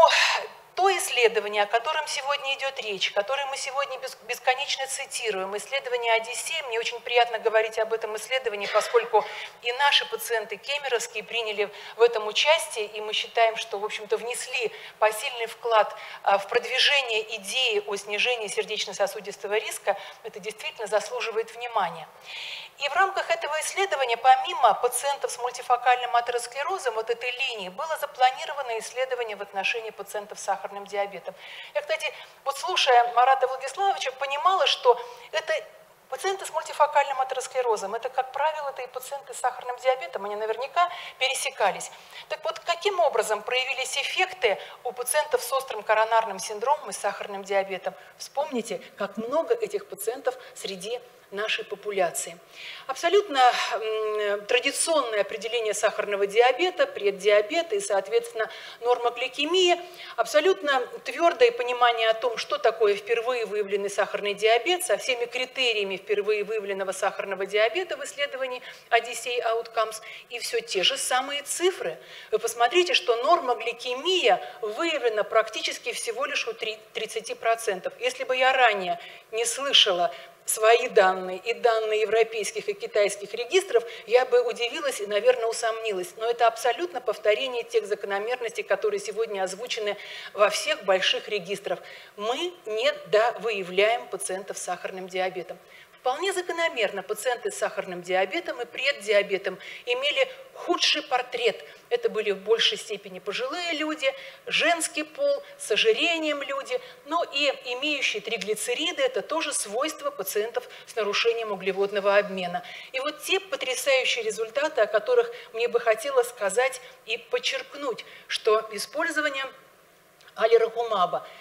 то исследование, о котором сегодня идет речь, которое мы сегодня бесконечно цитируем, исследование Одиссей, мне очень приятно говорить об этом исследовании, поскольку и наши пациенты кемеровские приняли в этом участие, и мы считаем, что, в общем-то, внесли посильный вклад в продвижение идеи о снижении сердечно-сосудистого риска, это действительно заслуживает внимания. И в рамках этого исследования, помимо пациентов с мультифокальным атеросклерозом, вот этой линии, было запланировано исследование в отношении пациентов с сахарным диабетом. Я, кстати, вот слушая Марата Владиславовича, понимала, что это пациенты с мультифокальным атеросклерозом, это, как правило, это и пациенты с сахарным диабетом, они наверняка пересекались. Так вот, каким образом проявились эффекты у пациентов с острым коронарным синдромом и сахарным диабетом? Вспомните, как много этих пациентов среди нашей популяции. Абсолютно м, традиционное определение сахарного диабета, преддиабета и, соответственно, норма гликемии, абсолютно твердое понимание о том, что такое впервые выявленный сахарный диабет, со всеми критериями впервые выявленного сахарного диабета в исследовании Одиссей Outcomes, и все те же самые цифры. Вы посмотрите, что норма гликемия выявлена практически всего лишь у тридцати процентов. Если бы я ранее не слышала свои данные и данные европейских и китайских регистров, я бы удивилась и, наверное, усомнилась. Но это абсолютно повторение тех закономерностей, которые сегодня озвучены во всех больших регистрах. Мы не довыявляем пациентов с сахарным диабетом. Вполне закономерно пациенты с сахарным диабетом и преддиабетом имели худший портрет. Это были в большей степени пожилые люди, женский пол, с ожирением люди, но и имеющие триглицериды – это тоже свойства пациентов с нарушением углеводного обмена. И вот те потрясающие результаты, о которых мне бы хотелось сказать и подчеркнуть, что использование алирокумаба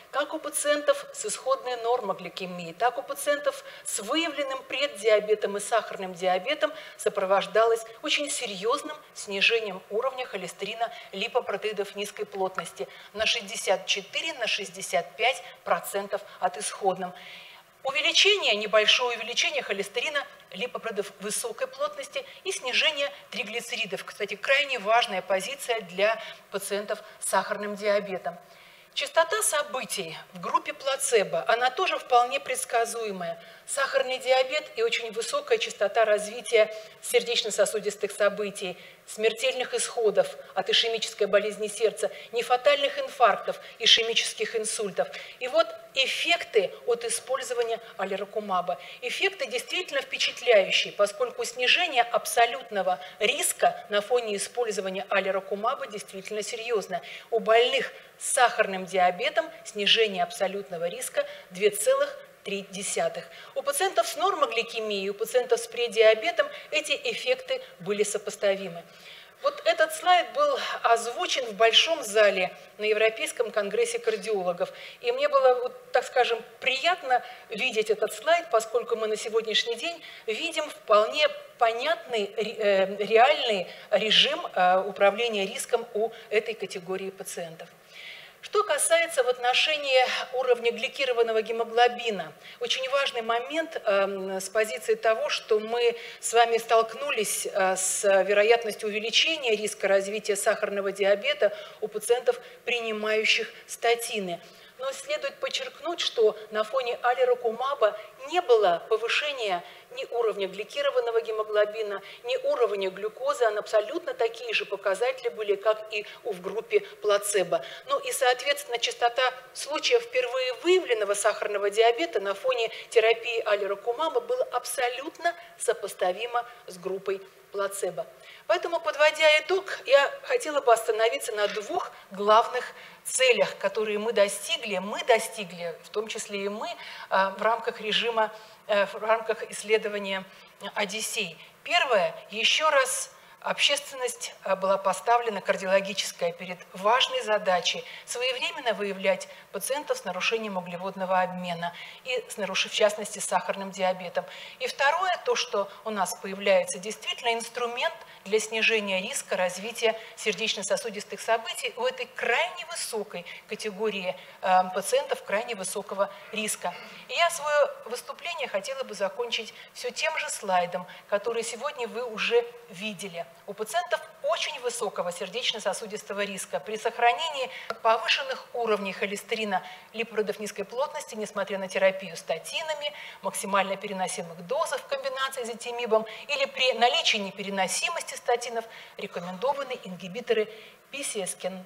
как у пациентов с исходной нормогликемией, так у пациентов с выявленным преддиабетом и сахарным диабетом сопровождалось очень серьезным снижением уровня холестерина липопротеидов низкой плотности на шестьдесят четыре — шестьдесят пять процентов от исходным. Увеличение, небольшое увеличение холестерина липопротеидов высокой плотности и снижение триглицеридов. Кстати, крайне важная позиция для пациентов с сахарным диабетом. Частота событий в группе плацебо, она тоже вполне предсказуемая. Сахарный диабет и очень высокая частота развития сердечно-сосудистых событий, смертельных исходов от ишемической болезни сердца, нефатальных инфарктов, ишемических инсультов. И вот эффекты от использования алирокумаба. Эффекты действительно впечатляющие, поскольку снижение абсолютного риска на фоне использования алирокумаба действительно серьезное. У больных с сахарным диабетом снижение абсолютного риска два целых три десятых. У пациентов с нормогликемией, у пациентов с преддиабетом эти эффекты были сопоставимы. Вот этот слайд был озвучен в большом зале на Европейском конгрессе кардиологов. И мне было, вот, так скажем, приятно видеть этот слайд, поскольку мы на сегодняшний день видим вполне понятный, реальный режим управления риском у этой категории пациентов. Что касается в отношении уровня гликированного гемоглобина, очень важный момент э, с позиции того, что мы с вами столкнулись э, с вероятностью увеличения риска развития сахарного диабета у пациентов, принимающих статины. Но следует подчеркнуть, что на фоне алирокумаба не было повышения ни уровня гликированного гемоглобина, ни уровня глюкозы, а абсолютно такие же показатели были, как и в группе плацебо. Ну и, соответственно, частота случаев впервые выявленного сахарного диабета на фоне терапии алирокумаба была абсолютно сопоставима с группой плацебо. Поэтому, подводя итог, я хотела бы остановиться на двух главных целях, которые мы достигли, мы достигли, в том числе и мы, в рамках режима, в рамках исследования «Одиссей». Первое, еще раз общественность была поставлена кардиологическая перед важной задачей своевременно выявлять пациентов с нарушением углеводного обмена и, в частности, с сахарным диабетом. И второе, то, что у нас появляется действительно инструмент для снижения риска развития сердечно-сосудистых событий у этой крайне высокой категории э, пациентов крайне высокого риска. И я свое выступление хотела бы закончить все тем же слайдом, который сегодня вы уже видели. У пациентов очень высокого сердечно-сосудистого риска при сохранении повышенных уровней холестерина липопротеидов низкой плотности, несмотря на терапию статинами, максимально переносимых дозах в комбинации с этимибом или при наличии непереносимости статинов рекомендованы ингибиторы пи си эс кей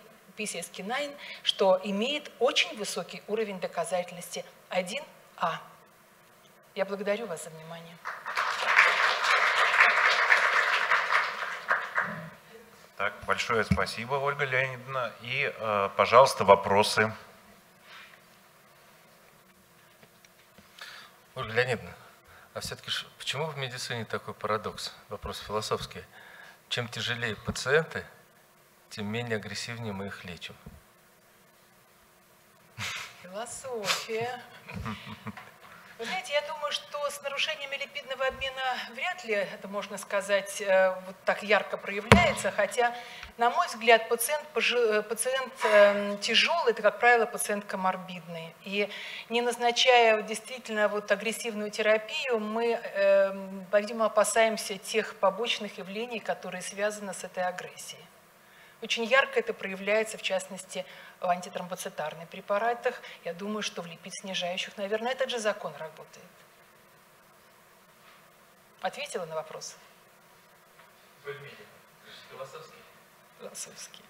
найн, что имеет очень высокий уровень доказательности один а. Я благодарю вас за внимание. Так, большое спасибо, Ольга Леонидовна. И, э, пожалуйста, вопросы. Ольга Леонидовна, а все-таки почему в медицине такой парадокс? Вопрос философский. Чем тяжелее пациенты, тем менее агрессивнее мы их лечим. Философия. Вы знаете, я думаю, что с нарушениями липидного обмена вряд ли это, можно сказать, вот так ярко проявляется, хотя, на мой взгляд, пациент, пациент тяжелый, это, как правило, пациент коморбидный. И не назначая действительно вот агрессивную терапию, мы, по-видимому, опасаемся тех побочных явлений, которые связаны с этой агрессией. Очень ярко это проявляется, в частности, в антитромбоцитарных препаратах. Я думаю, что в липидснижающих, наверное, этот же закон работает. Ответила на вопрос? Философский. Философский.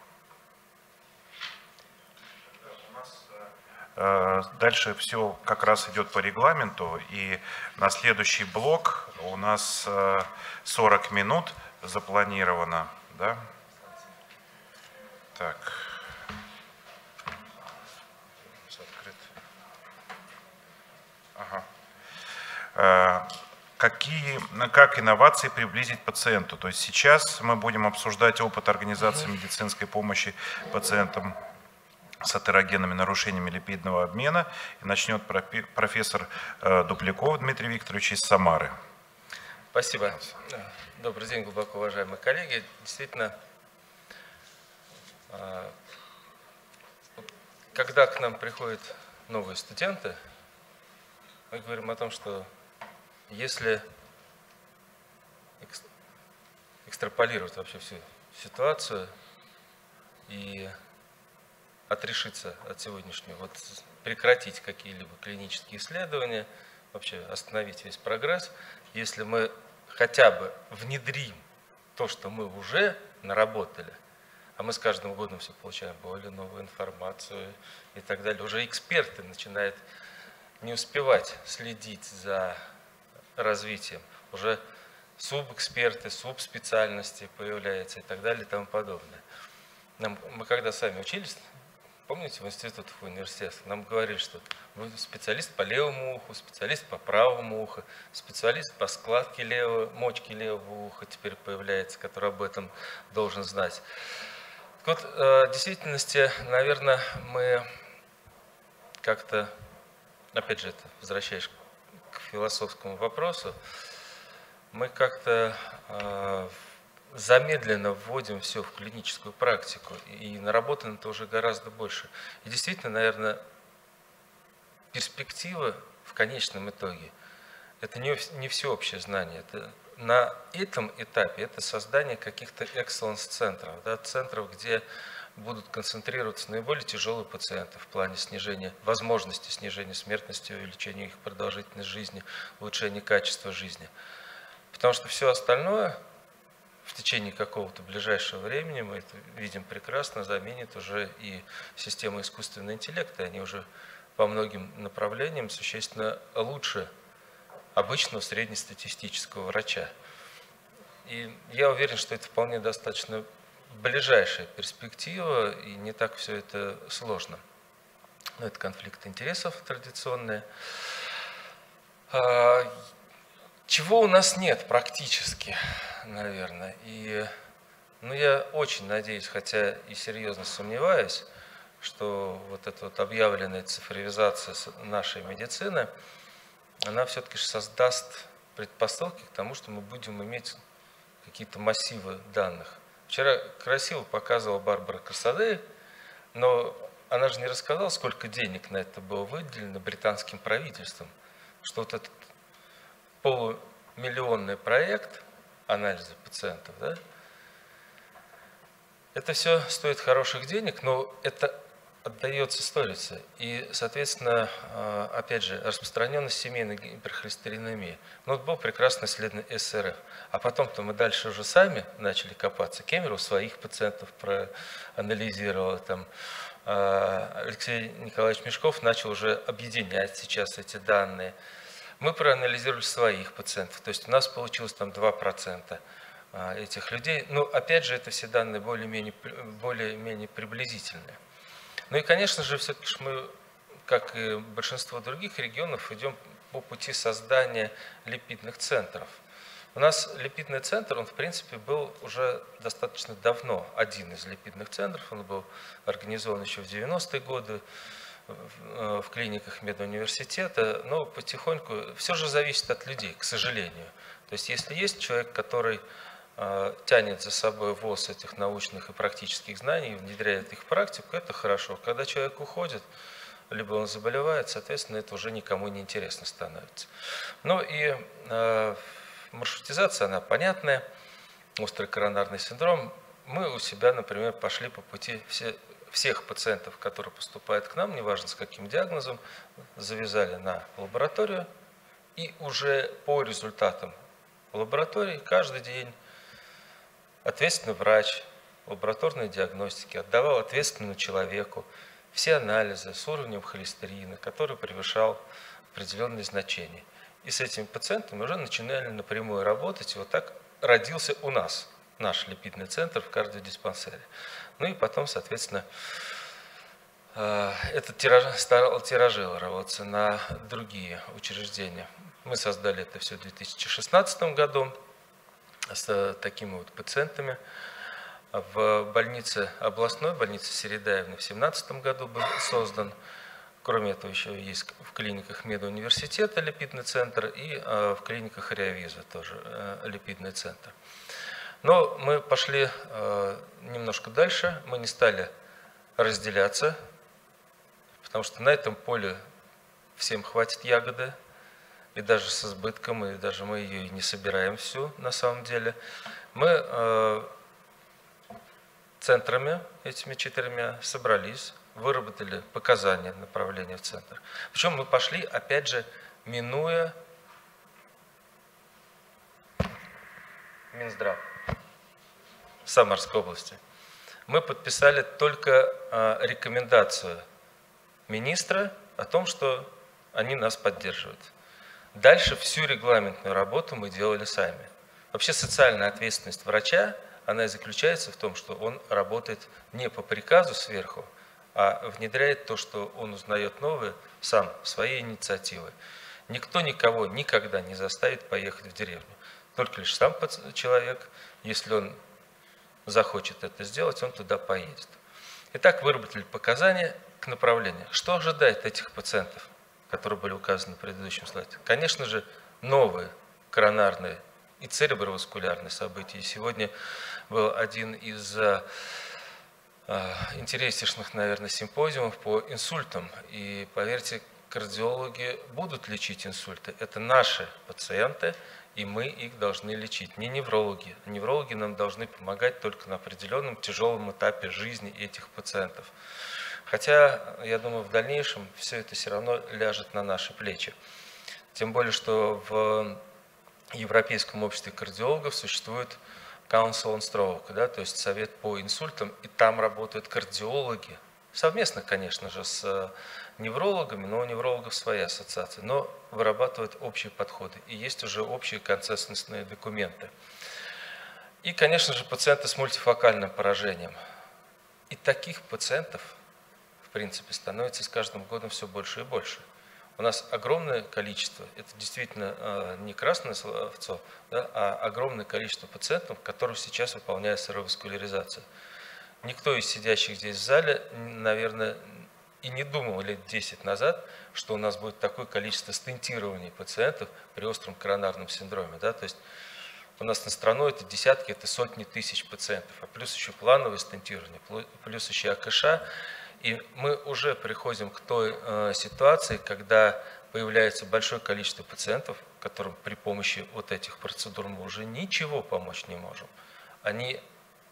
У нас э, дальше все как раз идет по регламенту, и на следующий блок у нас э, сорок минут запланировано, да? Так. Ага. Какие, как инновации приблизить пациенту? То есть сейчас мы будем обсуждать опыт организации медицинской помощи пациентам с атерогенными нарушениями липидного обмена. И начнет профессор Дупляков Дмитрий Викторович из Самары. Спасибо. Добрый день, глубоко уважаемые коллеги. Действительно, когда к нам приходят новые студенты, мы говорим о том, что если экстраполировать вообще всю ситуацию и отрешиться от сегодняшнего, вот прекратить какие-либо клинические исследования, вообще остановить весь прогресс, если мы хотя бы внедрим то, что мы уже наработали, а мы с каждым годом все получаем более новую информацию и так далее, уже эксперты начинают не успевать следить за развитием, уже субэксперты, субспециальности появляются и так далее и тому подобное. Нам, мы когда сами учились, помните, в институтах, в университетах, нам говорили, что вы специалист по левому уху, специалист по правому уху, специалист по складке левого, мочки левого уха теперь появляется, который об этом должен знать. Так вот, в действительности, наверное, мы как-то, опять же, это возвращаясь к философскому вопросу, мы как-то э, замедленно вводим все в клиническую практику, и наработано-то уже гораздо больше. И действительно, наверное, перспектива в конечном итоге – это не, не всеобщее знание. Это, на этом этапе это создание каких-то экселленс-центров, да, центров, где будут концентрироваться наиболее тяжелые пациенты в плане снижения, возможности снижения смертности, увеличения их продолжительности жизни, улучшения качества жизни. Потому что все остальное в течение какого-то ближайшего времени, мы это видим прекрасно, заменит уже и система искусственного интеллекта. Они уже по многим направлениям существенно лучше обычного среднестатистического врача. И я уверен, что это вполне достаточно ближайшая перспектива, и не так все это сложно. Но это конфликт интересов традиционные. Чего у нас нет практически, наверное. И, ну, я очень надеюсь, хотя и серьезно сомневаюсь, что вот эта вот объявленная цифровизация нашей медицины, она все-таки создаст предпосылки к тому, что мы будем иметь какие-то массивы данных. Вчера красиво показывала Барбара Красадей, но она же не рассказала, сколько денег на это было выделено британским правительством, что вот этот полумиллионный проект анализа пациентов, да, это все стоит хороших денег, но это отдается сторице. И, соответственно, опять же, распространенность семейной гиперхолестеринемии. Ну, вот был прекрасный исследование эс эр эф. А потом-то мы дальше уже сами начали копаться. Кемеров своих пациентов проанализировал. Там, Алексей Николаевич Мешков начал уже объединять сейчас эти данные. Мы проанализировали своих пациентов. То есть у нас получилось там два процента этих людей. Но, опять же, это все данные более-менее более-менее приблизительные. Ну и, конечно же, все-таки мы, как и большинство других регионов, идем по пути создания липидных центров. У нас липидный центр, он, в принципе, был уже достаточно давно один из липидных центров. Он был организован еще в девяностые годы в клиниках медуниверситета, но потихоньку все же зависит от людей, к сожалению. То есть, если есть человек, который тянет за собой ввоз этих научных и практических знаний, внедряет их в практику, это хорошо. Когда человек уходит, либо он заболевает, соответственно, это уже никому не интересно становится. Ну и э, маршрутизация, она понятная, острый коронарный синдром. Мы у себя, например, пошли по пути все, всех пациентов, которые поступают к нам, неважно с каким диагнозом, завязали на лабораторию, и уже по результатам лаборатории каждый день ответственный врач лабораторной диагностики отдавал ответственному человеку все анализы с уровнем холестерина, который превышал определенные значения. И с этими пациентами уже начинали напрямую работать. И вот так родился у нас наш липидный центр в кардиодиспансере. Ну и потом, соответственно, этот тираж стал тиражироваться на другие учреждения. Мы создали это все в две тысячи шестнадцатом году с такими вот пациентами. В больнице областной, больнице Середаевны, в две тысячи семнадцатом году был создан. Кроме этого, еще есть в клиниках медуниверситета липидный центр и в клиниках Реавиза тоже липидный центр. Но мы пошли немножко дальше, мы не стали разделяться, потому что на этом поле всем хватит ягоды, и даже с избытком, и даже мы ее и не собираем всю на самом деле. Мы центрами, этими четырьмя, собрались, выработали показания направления в центр. Причем мы пошли, опять же, минуя Минздрав Самарской области. Мы подписали только рекомендацию министра о том, что они нас поддерживают. Дальше всю регламентную работу мы делали сами. Вообще социальная ответственность врача, она и заключается в том, что он работает не по приказу сверху, а внедряет то, что он узнает новое, сам, своей инициативой. Никто никого никогда не заставит поехать в деревню. Только лишь сам человек, если он захочет это сделать, он туда поедет. Итак, выработали показания к направлению. Что ожидает этих пациентов, которые были указаны на предыдущем слайде? Конечно же, новые коронарные и цереброваскулярные события. И сегодня был один из э, интереснейших, наверное, симпозиумов по инсультам. И, поверьте, кардиологи будут лечить инсульты. Это наши пациенты, и мы их должны лечить, не неврологи. Неврологи нам должны помогать только на определенном тяжелом этапе жизни этих пациентов. Хотя, я думаю, в дальнейшем все это все равно ляжет на наши плечи. Тем более, что в Европейском обществе кардиологов существует Council on Stroke, да, то есть совет по инсультам, и там работают кардиологи, совместно, конечно же, с неврологами, но у неврологов своя ассоциация, но вырабатывают общие подходы, и есть уже общие консенсусные документы. И, конечно же, пациенты с мультифокальным поражением. И таких пациентов, в принципе, становится с каждым годом все больше и больше. У нас огромное количество, это действительно не красное словцо, да, а огромное количество пациентов, которые сейчас выполняют реваскуляризацию. Никто из сидящих здесь в зале, наверное, и не думал лет десять назад, что у нас будет такое количество стентирования пациентов при остром коронарном синдроме. Да? То есть у нас на страну это десятки, это сотни тысяч пациентов, а плюс еще плановое стентирование, плюс еще АКШ. И мы уже приходим к той э, ситуации, когда появляется большое количество пациентов, которым при помощи вот этих процедур мы уже ничего помочь не можем. Они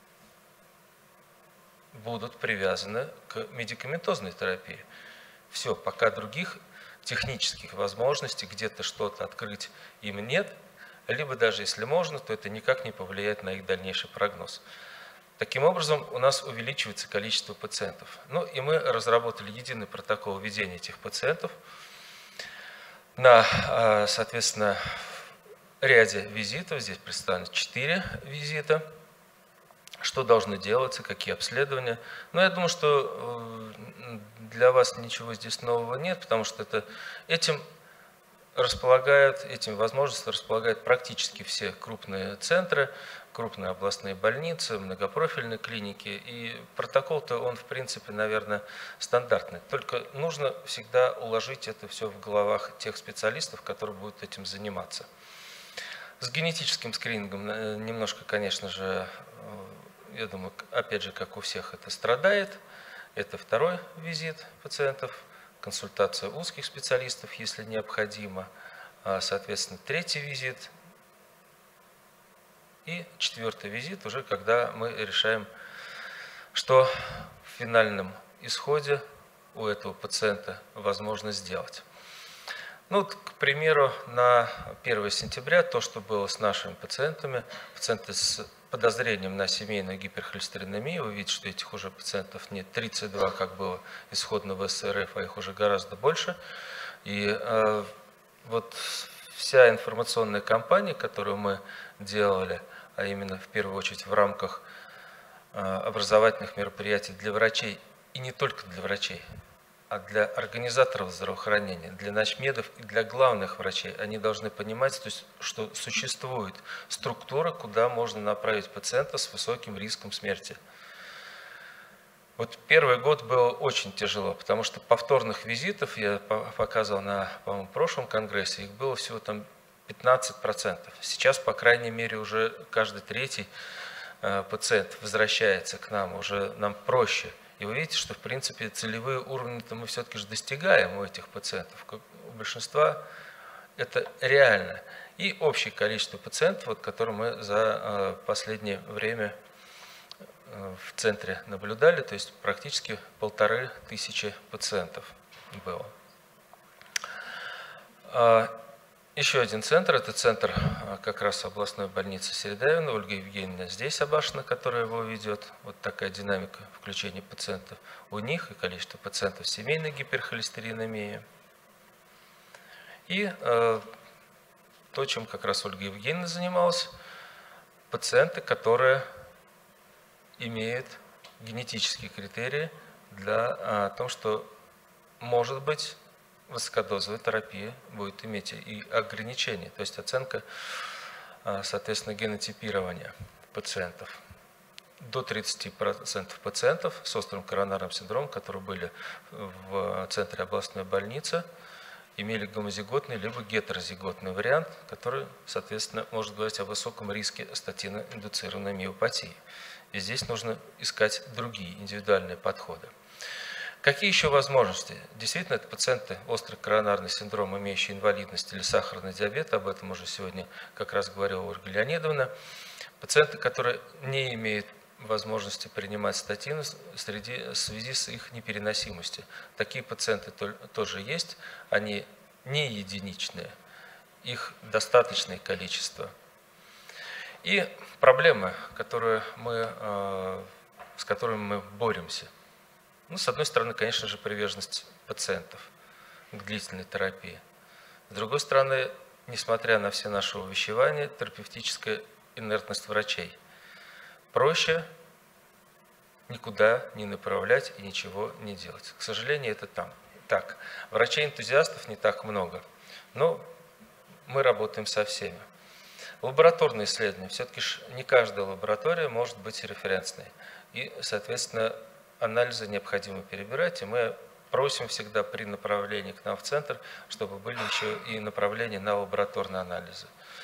будут привязаны к медикаментозной терапии. Все, пока других технических возможностей где-то что-то открыть им нет, либо даже если можно, то это никак не повлияет на их дальнейший прогноз. Таким образом, у нас увеличивается количество пациентов. Ну и мы разработали единый протокол ведения этих пациентов на, соответственно, ряде визитов. Здесь представлено четыре визита. Что должно делаться, какие обследования. Но я думаю, что для вас ничего здесь нового нет, потому что это, этим располагают, этим возможностью располагают практически все крупные центры, крупные областные больницы, многопрофильные клиники. И протокол-то он, в принципе, наверное, стандартный. Только нужно всегда уложить это все в головах тех специалистов, которые будут этим заниматься. С генетическим скринингом немножко, конечно же, я думаю, опять же, как у всех это страдает. Это второй визит пациентов, консультация узких специалистов, если необходимо. Соответственно, третий визит. И четвертый визит уже, когда мы решаем, что в финальном исходе у этого пациента возможно сделать. Ну, вот, к примеру, на первое сентября то, что было с нашими пациентами, пациенты с подозрением на семейную гиперхолестеринемию, вы видите, что этих уже пациентов не тридцать два, как было исходно в СРФ, а их уже гораздо больше. И э, вот вся информационная кампания, которую мы делали, а именно в первую очередь в рамках э, образовательных мероприятий для врачей, и не только для врачей, а для организаторов здравоохранения, для начмедов и для главных врачей. Они должны понимать, то есть, что существует структура, куда можно направить пациента с высоким риском смерти. Вот первый год было очень тяжело, потому что повторных визитов, я показывал на, по-моему, прошлом конгрессе, их было всего там пятнадцать процентов. Сейчас, по крайней мере, уже каждый третий пациент возвращается к нам, уже нам проще. И вы видите, что, в принципе, целевые уровни-то мы все-таки же достигаем у этих пациентов. У большинства это реально. И общее количество пациентов, вот, которые мы за последнее время в центре наблюдали, то есть практически полторы тысячи пациентов было. Еще один центр, это центр как раз областной больницы Середавина, Ольга Евгеньевна здесь Абашина, которая его ведет. Вот такая динамика включения пациентов у них и количество пациентов с семейной гиперхолестеринемией. И э, то, чем как раз Ольга Евгеньевна занималась, пациенты, которые имеют генетические критерии для а, того, что может быть высокодозовая терапия будет иметь и ограничения, то есть оценка, соответственно, генотипирования пациентов. До тридцати процентов пациентов с острым коронарным синдромом, которые были в центре областной больницы, имели гомозиготный либо гетерозиготный вариант, который, соответственно, может говорить о высоком риске статиноиндуцированной миопатии. И здесь нужно искать другие индивидуальные подходы. Какие еще возможности? Действительно, это пациенты острый коронарный синдром, имеющие инвалидность или сахарный диабет, об этом уже сегодня как раз говорила Ольга Леонидовна. Пациенты, которые не имеют возможности принимать статины в связи с их непереносимостью. Такие пациенты тоже есть, они не единичные, их достаточное количество. И проблемы, которые мы, с которыми мы боремся. Ну, с одной стороны, конечно же, приверженность пациентов к длительной терапии. С другой стороны, несмотря на все наши увещевания, терапевтическая инертность врачей. Проще никуда не направлять и ничего не делать. К сожалению, это там. Так, врачей-энтузиастов не так много, но мы работаем со всеми. Лабораторные исследования. Все-таки не каждая лаборатория может быть референсной. И, соответственно, анализы необходимо перебирать, и мы просим всегда при направлении к нам в центр, чтобы были еще и направления на лабораторные анализы.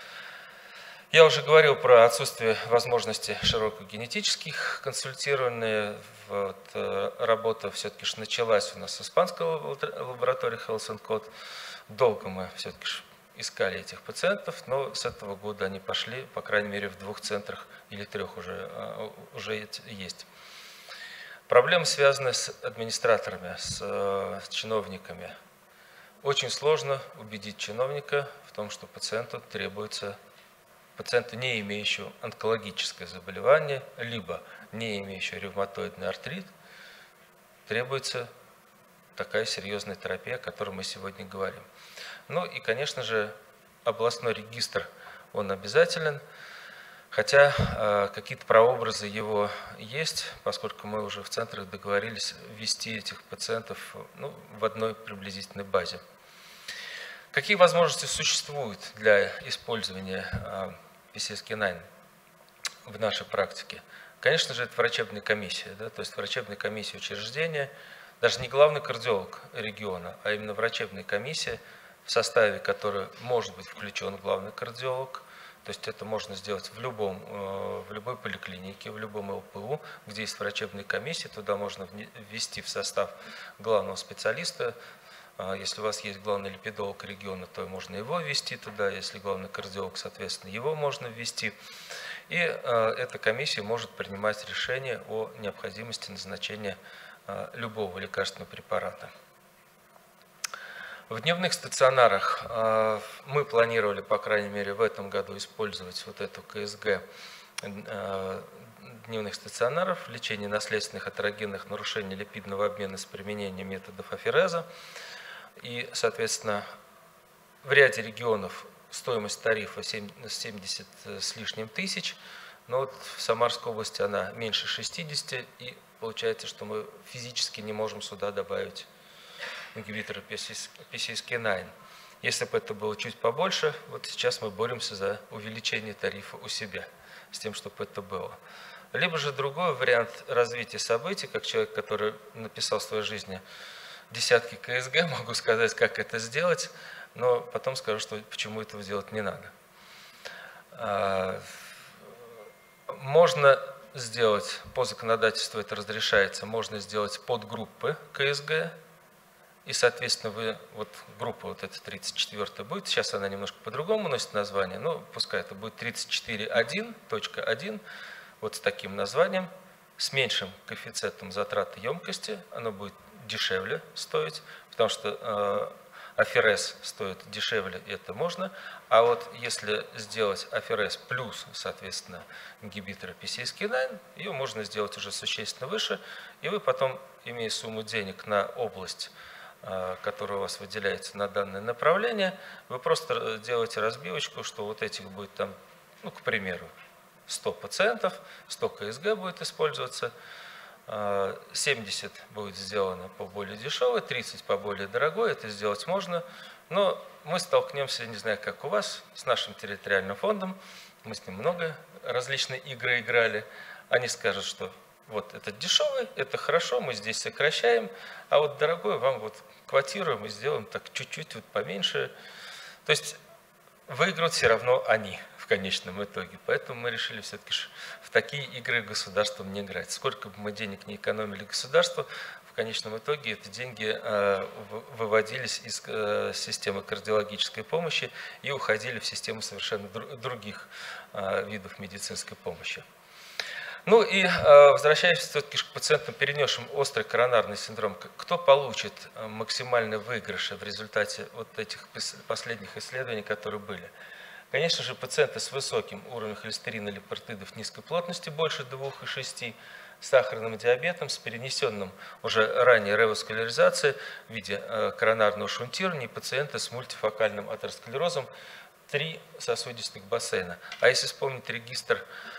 Я уже говорил про отсутствие возможности широкогенетических консультирований. Вот, работа все-таки началась у нас с испанской лаборатории Health энд Code. Долго мы все-таки искали этих пациентов, но с этого года они пошли, по крайней мере, в двух центрах или трех уже, уже есть. Проблемы связаны с администраторами, с, с чиновниками. Очень сложно убедить чиновника в том, что пациенту требуется, пациенту, не имеющему онкологическое заболевание, либо не имеющему ревматоидный артрит, требуется такая серьезная терапия, о которой мы сегодня говорим. Ну и, конечно же, областной регистр, он обязателен. Хотя э, какие-то прообразы его есть, поскольку мы уже в центрах договорились ввести этих пациентов ну, в одной приблизительной базе. Какие возможности существуют для использования э, пи си эс кей девять в нашей практике? Конечно же, это врачебная комиссия, да, то есть врачебная комиссия учреждения, даже не главный кардиолог региона, а именно врачебная комиссия, в составе которой может быть включен главный кардиолог. То есть это можно сделать в, любом, в любой поликлинике, в любом эл пэ у, где есть врачебная комиссия, туда можно ввести в состав главного специалиста. Если у вас есть главный липидолог региона, то можно его ввести туда, если главный кардиолог, соответственно, его можно ввести. И эта комиссия может принимать решение о необходимости назначения любого лекарственного препарата. В дневных стационарах мы планировали, по крайней мере, в этом году использовать вот эту ка эс гэ дневных стационаров в лечении наследственных атерогенных нарушений липидного обмена с применением методов афереза. И, соответственно, в ряде регионов стоимость тарифа семьдесят с лишним тысяч, но вот в Самарской области она меньше шестидесяти, и получается, что мы физически не можем сюда добавить ингибитора пи си эс кей девять. Если бы это было чуть побольше, вот сейчас мы боремся за увеличение тарифа у себя, с тем, чтобы это было. Либо же другой вариант развития событий, как человек, который написал в своей жизни десятки ка эс гэ, могу сказать, как это сделать, но потом скажу, что почему этого делать не надо. Можно сделать, по законодательству это разрешается, можно сделать подгруппы ка эс гэ, и, соответственно, вы, вот группа вот эта тридцать четвёртая будет, сейчас она немножко по-другому носит название, но пускай это будет тридцать четыре один точка один, вот с таким названием, с меньшим коэффициентом затраты емкости, оно будет дешевле стоить, потому что э, АФРС стоит дешевле, и это можно. А вот если сделать АФРС плюс, соответственно, ингибитора пи си эс кей девять, ее можно сделать уже существенно выше, и вы потом, имея сумму денег на область, которая у вас выделяется на данное направление, вы просто делаете разбивочку, что вот этих будет там, ну, к примеру, сто пациентов, сто ка эс гэ будет использоваться, семьдесят будет сделано по более дешевой, тридцать по более дорогой, это сделать можно, но мы столкнемся, не знаю, как у вас, с нашим территориальным фондом, мы с ним много различные игры играли, они скажут, что вот этот дешевый, это хорошо, мы здесь сокращаем, а вот дорогой вам вот квартиру мы сделаем так чуть-чуть вот поменьше, то есть выиграют все равно они в конечном итоге. Поэтому мы решили все-таки в такие игры государством не играть. Сколько бы мы денег не экономили государству, в конечном итоге эти деньги выводились из системы кардиологической помощи и уходили в систему совершенно других видов медицинской помощи. Ну и возвращаясь все-таки к пациентам, перенесшим острый коронарный синдром, кто получит максимальный выигрыш в результате вот этих последних исследований, которые были? Конечно же, пациенты с высоким уровнем холестерина, липопротеидов низкой плотности, больше двух и шести, с сахарным диабетом, с перенесенным уже ранее реваскуляризацией в виде коронарного шунтирования, и пациенты с мультифокальным атеросклерозом, три сосудистых бассейна. А если вспомнить регистр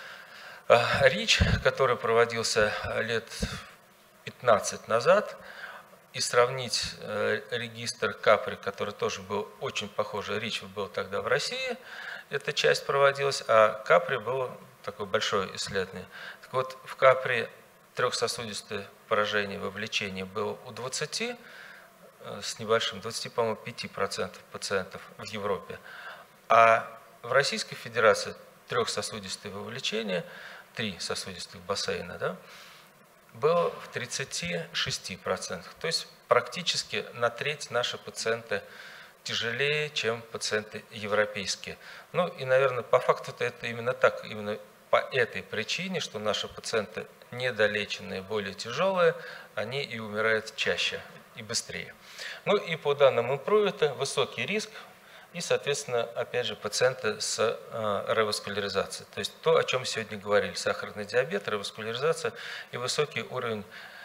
РИЧ, который проводился лет пятнадцать назад, и сравнить регистр КАПРИ, который тоже был очень похож, РИЧ был тогда в России, эта часть проводилась, а КАПРИ было такое большое исследование. Так вот, в КАПРИ трехсосудистое поражение, вовлечение было у двадцати, с небольшим, двадцати, по-моему, пяти процентов пациентов в Европе, а в Российской Федерации трехсосудистое вовлечение, три сосудистых бассейна, да, было в тридцати шести процентах. То есть практически на треть наши пациенты тяжелее, чем пациенты европейские. Ну и, наверное, по факту-то это именно так, именно по этой причине, что наши пациенты недолеченные, более тяжелые, они и умирают чаще и быстрее. Ну и по данным импрувита высокий риск, и, соответственно, опять же, пациенты с э, реваскуляризацией. То есть то, о чем сегодня говорили, сахарный диабет, реваскуляризация и высокий уровень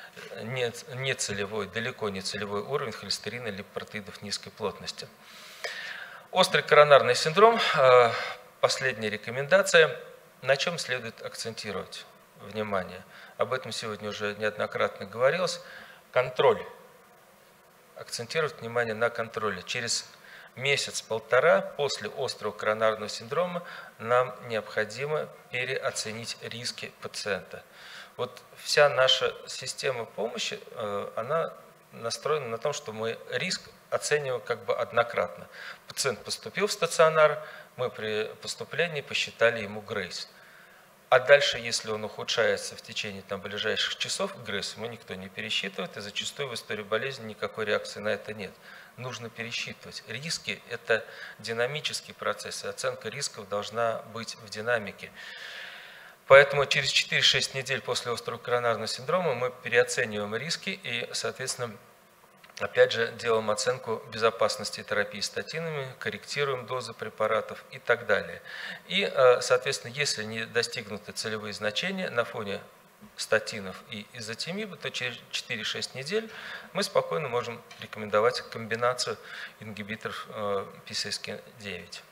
нецелевой, далеко не целевой уровень холестерина или липопротеидов низкой плотности. Острый коронарный синдром, э, последняя рекомендация, на чем следует акцентировать внимание. Об этом сегодня уже неоднократно говорилось. Контроль. Акцентировать внимание на контроле. Через месяц-полтора после острого коронарного синдрома нам необходимо переоценить риски пациента. Вот вся наша система помощи, она настроена на том, что мы риск оцениваем как бы однократно. Пациент поступил в стационар, мы при поступлении посчитали ему грейс. А дальше, если он ухудшается в течение там, ближайших часов, грейс ему никто не пересчитывает, и зачастую в истории болезни никакой реакции на это нет. Нужно пересчитывать. Риски – это динамический процесс, и оценка рисков должна быть в динамике. Поэтому через четыре-шесть недель после острого коронарного синдрома мы переоцениваем риски и, соответственно, опять же, делаем оценку безопасности терапии статинами, корректируем дозы препаратов и так далее. И, соответственно, если не достигнуты целевые значения на фоне статинов и изотимиба, то через четыре-шесть недель мы спокойно можем рекомендовать комбинацию ингибиторов пи си эс кей девять.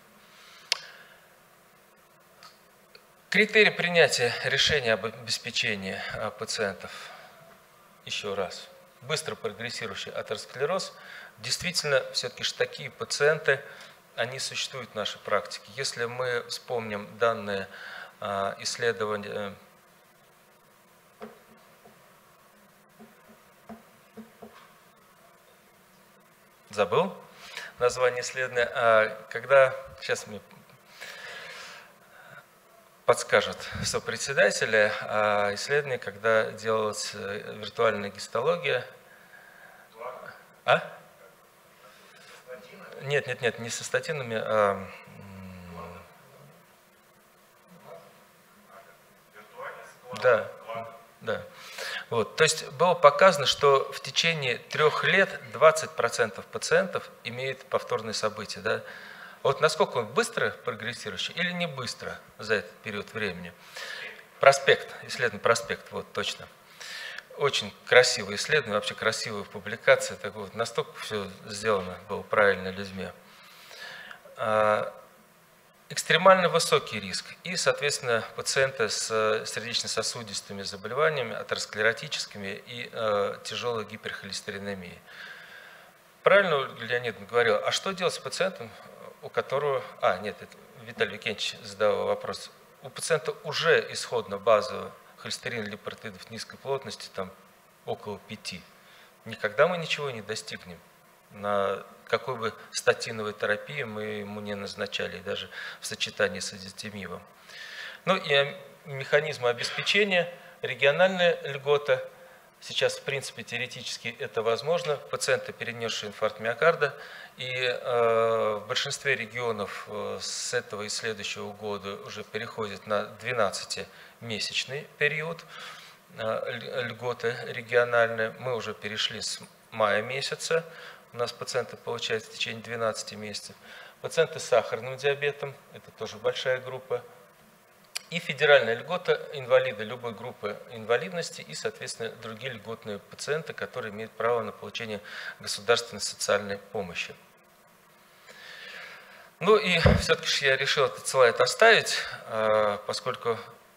Критерий принятия решения об обеспечении пациентов. Еще раз. быстро прогрессирующий атеросклероз, действительно, все-таки такие пациенты, они существуют в нашей практике. Если мы вспомним данные исследования, забыл название исследования, когда, сейчас мне подскажут сопредседатели, исследование, когда делалась виртуальная гистология. А? Нет, нет, нет, не со статинами, а... Да, да. Вот, то есть было показано, что в течение трех лет двадцать процентов пациентов имеют повторные события. Да? Вот насколько он быстро прогрессирующий или не быстро за этот период времени. Проспект, исследование проспект, вот точно. Очень красивое исследование, вообще красивая публикация. Так вот, настолько все сделано было правильно людьми. Экстремально высокий риск и, соответственно, пациенты с сердечно-сосудистыми заболеваниями, атеросклеротическими и э, тяжелой гиперхолестеринемией. Правильно Леонид говорил, а что делать с пациентом, у которого... А, нет, это Виталий Викентьевич задавал вопрос. У пациента уже исходно базовый холестерин липопротеидов низкой плотности, там около пяти. Никогда мы ничего не достигнем. На какой бы статиновой терапии мы ему не назначали, даже в сочетании с азитимибом. Ну и механизмы обеспечения, региональная льгота. Сейчас, в принципе, теоретически это возможно. Пациенты, перенесшие инфаркт миокарда. И э, в большинстве регионов э, с этого и следующего года уже переходят на двенадцатимесячный период э, льготы региональные. Мы уже перешли с мая месяца. У нас пациенты получают в течение двенадцати месяцев. Пациенты с сахарным диабетом, это тоже большая группа. И федеральная льгота, инвалиды любой группы инвалидности и, соответственно, другие льготные пациенты, которые имеют право на получение государственной социальной помощи. Ну и все-таки я решил этот слайд оставить, поскольку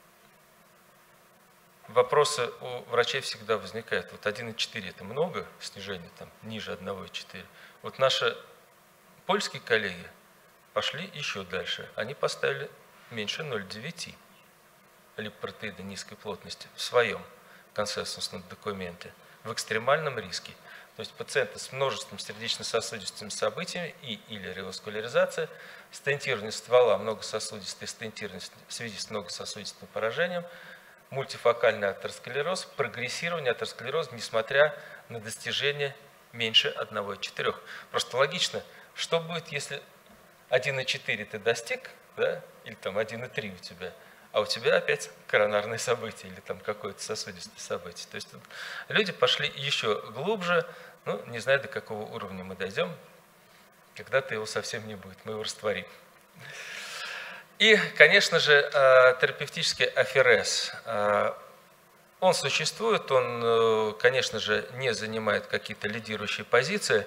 вопросы у врачей всегда возникают. Вот один и четыре это много, снижение там ниже одного и четыре. Вот наши польские коллеги пошли еще дальше. Они поставили меньше ноль целых девять десятых липопротеида низкой плотности в своем консенсусном документе в экстремальном риске. То есть пациенты с множеством сердечно-сосудистыми событиями и или реваскуляризация, стентирование ствола, многососудистый стентирование в связи с многососудистым поражением, мультифокальный атеросклероз, прогрессирование атеросклероза, несмотря на достижение меньше одного и четырёх. Просто логично, что будет, если один и четыре ты достиг, да, или там один и три у тебя, а у тебя опять коронарные события или там какое-то сосудистое событие. То есть люди пошли еще глубже, ну, не знаю, до какого уровня мы дойдем, когда-то его совсем не будет, мы его растворим. И, конечно же, терапевтический аферез. Он существует, он, конечно же, не занимает какие-то лидирующие позиции.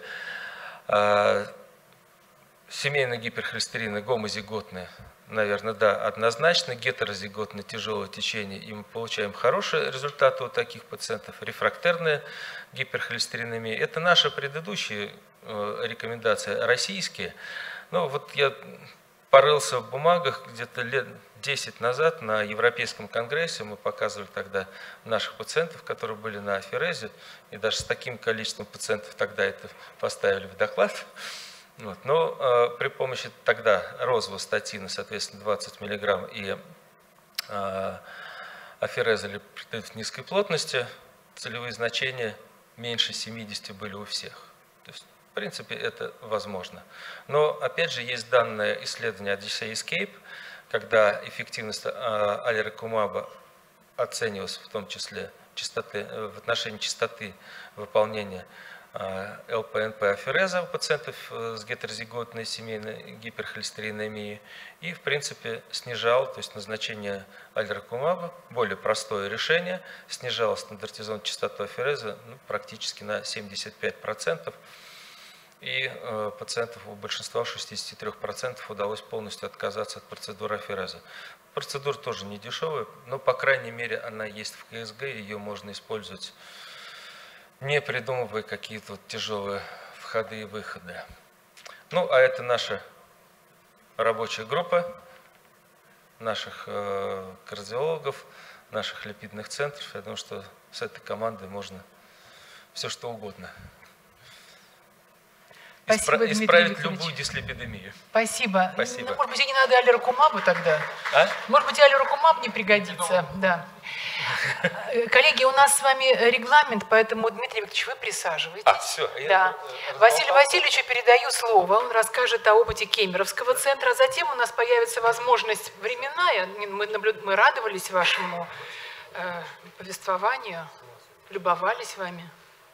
Семейные гиперхолестерины гомозиготные, наверное, да, однозначно. Гетерозиготное тяжелое течение, и мы получаем хорошие результаты у таких пациентов. Рефрактерная гиперхолестеринемия. Это наши предыдущие рекомендации, российские. Ну, вот я порылся в бумагах где-то лет десять назад на Европейском конгрессе. Мы показывали тогда наших пациентов, которые были на аферезе. И даже с таким количеством пациентов тогда это поставили в доклад. Вот. Но э, при помощи тогда розвостатина, соответственно, двадцать миллиграмм и э, афереза липопротеидов низкой плотности, целевые значения меньше семидесяти были у всех. То есть, в принципе, это возможно. Но, опять же, есть данное исследование Odyssey Escape, когда эффективность алирокумаба оценивалась в том числе частоты, в отношении частоты выполнения эл пэ эн пэ афереза у пациентов с гетерозиготной семейной гиперхолестеринемией и, в принципе, снижал, то есть назначение алирокумаба, более простое решение, снижало стандартизованную частоту афереза ну, практически на семьдесят пять процентов. И э, пациентов у большинства, шестидесяти трёх процентов, удалось полностью отказаться от процедуры афереза. Процедура тоже не дешевая, но, по крайней мере, она есть в ка эс гэ, ее можно использовать не придумывая какие-то вот тяжелые входы и выходы. Ну, а это наша рабочая группа наших э, кардиологов, наших липидных центров. Я думаю, что с этой командой можно все что угодно. Спасибо, Испра- Дмитрий исправить Викторович. любую дислепидемию. Спасибо. Спасибо. Ну, может быть, и не надо аллерокумабу тогда? А? Может быть, аллерокумаб не пригодится? Да. Коллеги, у нас с вами регламент, поэтому, Дмитрий Викторович, вы присаживайтесь. А, все. Да. Василию Васильевичу передаю слово. Он расскажет о опыте Кемеровского центра. Затем у нас появится возможность временная. Мы, наблюд... Мы радовались вашему э, повествованию, любовались вами.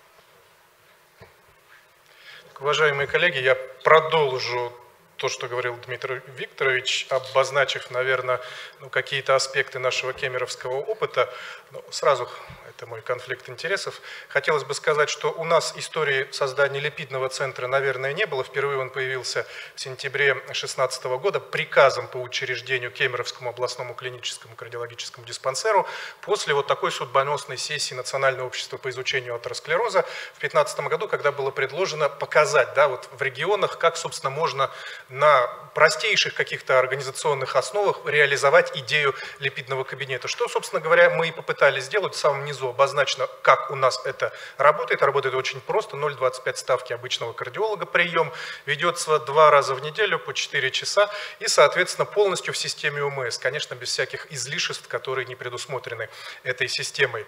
Уважаемые коллеги, я продолжу то, что говорил Дмитрий Викторович, обозначив, наверное, ну, какие-то аспекты нашего кемеровского опыта. Ну, сразу, это мой конфликт интересов, хотелось бы сказать, что у нас истории создания липидного центра, наверное, не было. Впервые он появился в сентябре две тысячи шестнадцатого года приказом по учреждению Кемеровскому областному клиническому кардиологическому диспансеру после вот такой судьбоносной сессии Национального общества по изучению атеросклероза в две тысячи пятнадцатом году, когда было предложено показать, да, вот в регионах, как, собственно, можно на простейших каких-то организационных основах реализовать идею липидного кабинета. Что, собственно говоря, мы и попытались сделать. В самом низу обозначено, как у нас это работает. Работает очень просто. ноль целых двадцать пять ставки обычного кардиолога прием. Ведется два раза в неделю по четыре часа. И, соответственно, полностью в системе ОМС. Конечно, без всяких излишеств, которые не предусмотрены этой системой.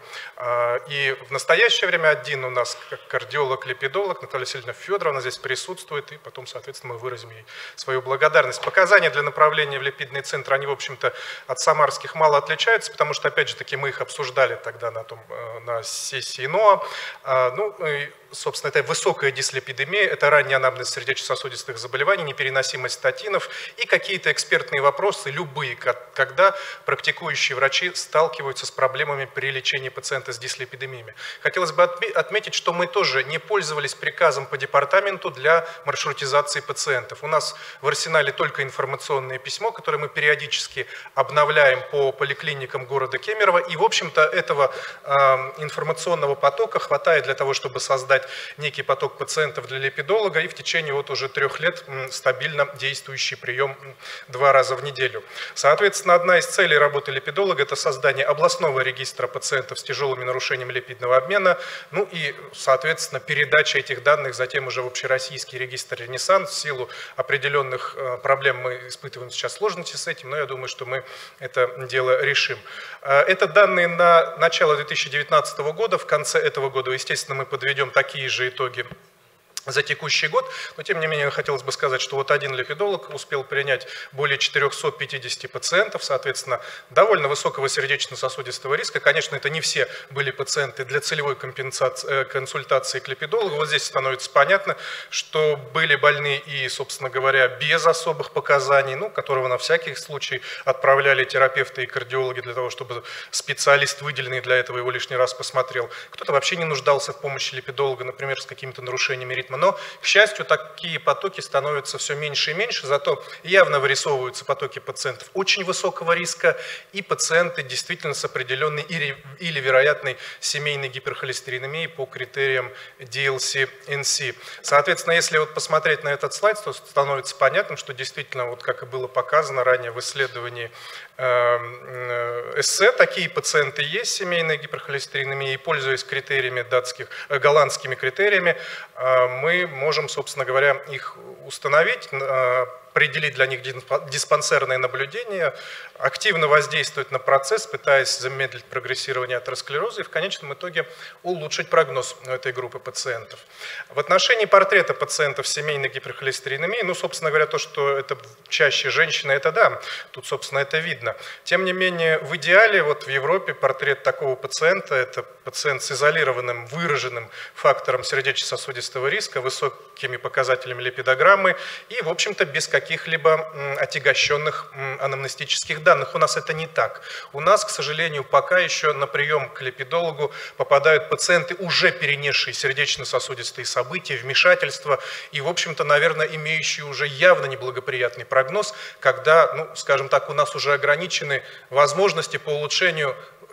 И в настоящее время один у нас кардиолог-липидолог Наталья Васильевна Федоровна здесь присутствует. И потом, соответственно, мы выразим ей свою благодарность. Показания для направления в липидный центр, они, в общем-то, от самарских мало отличаются, потому что, опять же таки, мы их обсуждали тогда на, том, на сессии НОА. Ну, и, собственно, это высокая дислепидемия, это ранняя анамнез сердечно-сосудистых заболеваний, непереносимость статинов и какие-то экспертные вопросы, любые, когда практикующие врачи сталкиваются с проблемами при лечении пациента с дислепидемиями. Хотелось бы отметить, что мы тоже не пользовались приказом по департаменту для маршрутизации пациентов. У нас в арсенале только информационное письмо, которое мы периодически обновляем по поликлиникам города Кемерово. И, в общем-то, этого э, информационного потока хватает для того, чтобы создать некий поток пациентов для липидолога и в течение вот уже трех лет м, стабильно действующий прием два раза в неделю. Соответственно, одна из целей работы липидолога – это создание областного регистра пациентов с тяжелыми нарушениями липидного обмена, ну и, соответственно, передача этих данных затем уже в общероссийский регистр «Ренессанс». В силу определенных проблем мы испытываем сейчас сложности с этим, но я думаю, что мы это дело решим. Это данные на начало две тысячи девятнадцатого года. В конце этого года, естественно, мы подведем такие же итоги за текущий год, но тем не менее хотелось бы сказать, что вот один липидолог успел принять более четырёхсот пятидесяти пациентов, соответственно, довольно высокого сердечно-сосудистого риска. Конечно, это не все были пациенты для целевой консультации к липидологу. Вот здесь становится понятно, что были больные и, собственно говоря, без особых показаний, ну, которого на всякий случай отправляли терапевты и кардиологи для того, чтобы специалист, выделенный для этого, его лишний раз посмотрел. Кто-то вообще не нуждался в помощи липидолога, например, с какими-то нарушениями ритма. Но, к счастью, такие потоки становятся все меньше и меньше, зато явно вырисовываются потоки пациентов очень высокого риска и пациенты действительно с определенной или, или вероятной семейной гиперхолестеринемией по критериям ди эл си эн си. Соответственно, если вот посмотреть на этот слайд, то становится понятным, что действительно, вот как и было показано ранее в исследовании эссе, такие пациенты есть с семейной гиперхолестеринемией, и, пользуясь критериями датских, голландскими критериями, мы можем, собственно говоря, их установить, определить для них диспансерное наблюдение, активно воздействовать на процесс, пытаясь замедлить прогрессирование атеросклероза и в конечном итоге улучшить прогноз этой группы пациентов. В отношении портрета пациентов с семейной гиперхолестеринемией, ну, собственно говоря, то, что это чаще женщины, это да, тут, собственно, это видно. Тем не менее, в идеале, вот в Европе портрет такого пациента, это пациент с изолированным, выраженным фактором сердечно-сосудистого риска, высокими показателями липидограммы и, в общем-то, без каких-либо отягощенных анамнестических данных. У нас это не так. У нас, к сожалению, пока еще на прием к липидологу попадают пациенты, уже перенесшие сердечно-сосудистые события, вмешательства и, в общем-то, наверное, имеющие уже явно неблагоприятный прогноз, когда, ну, скажем так, у нас уже ограничены возможности по улучшению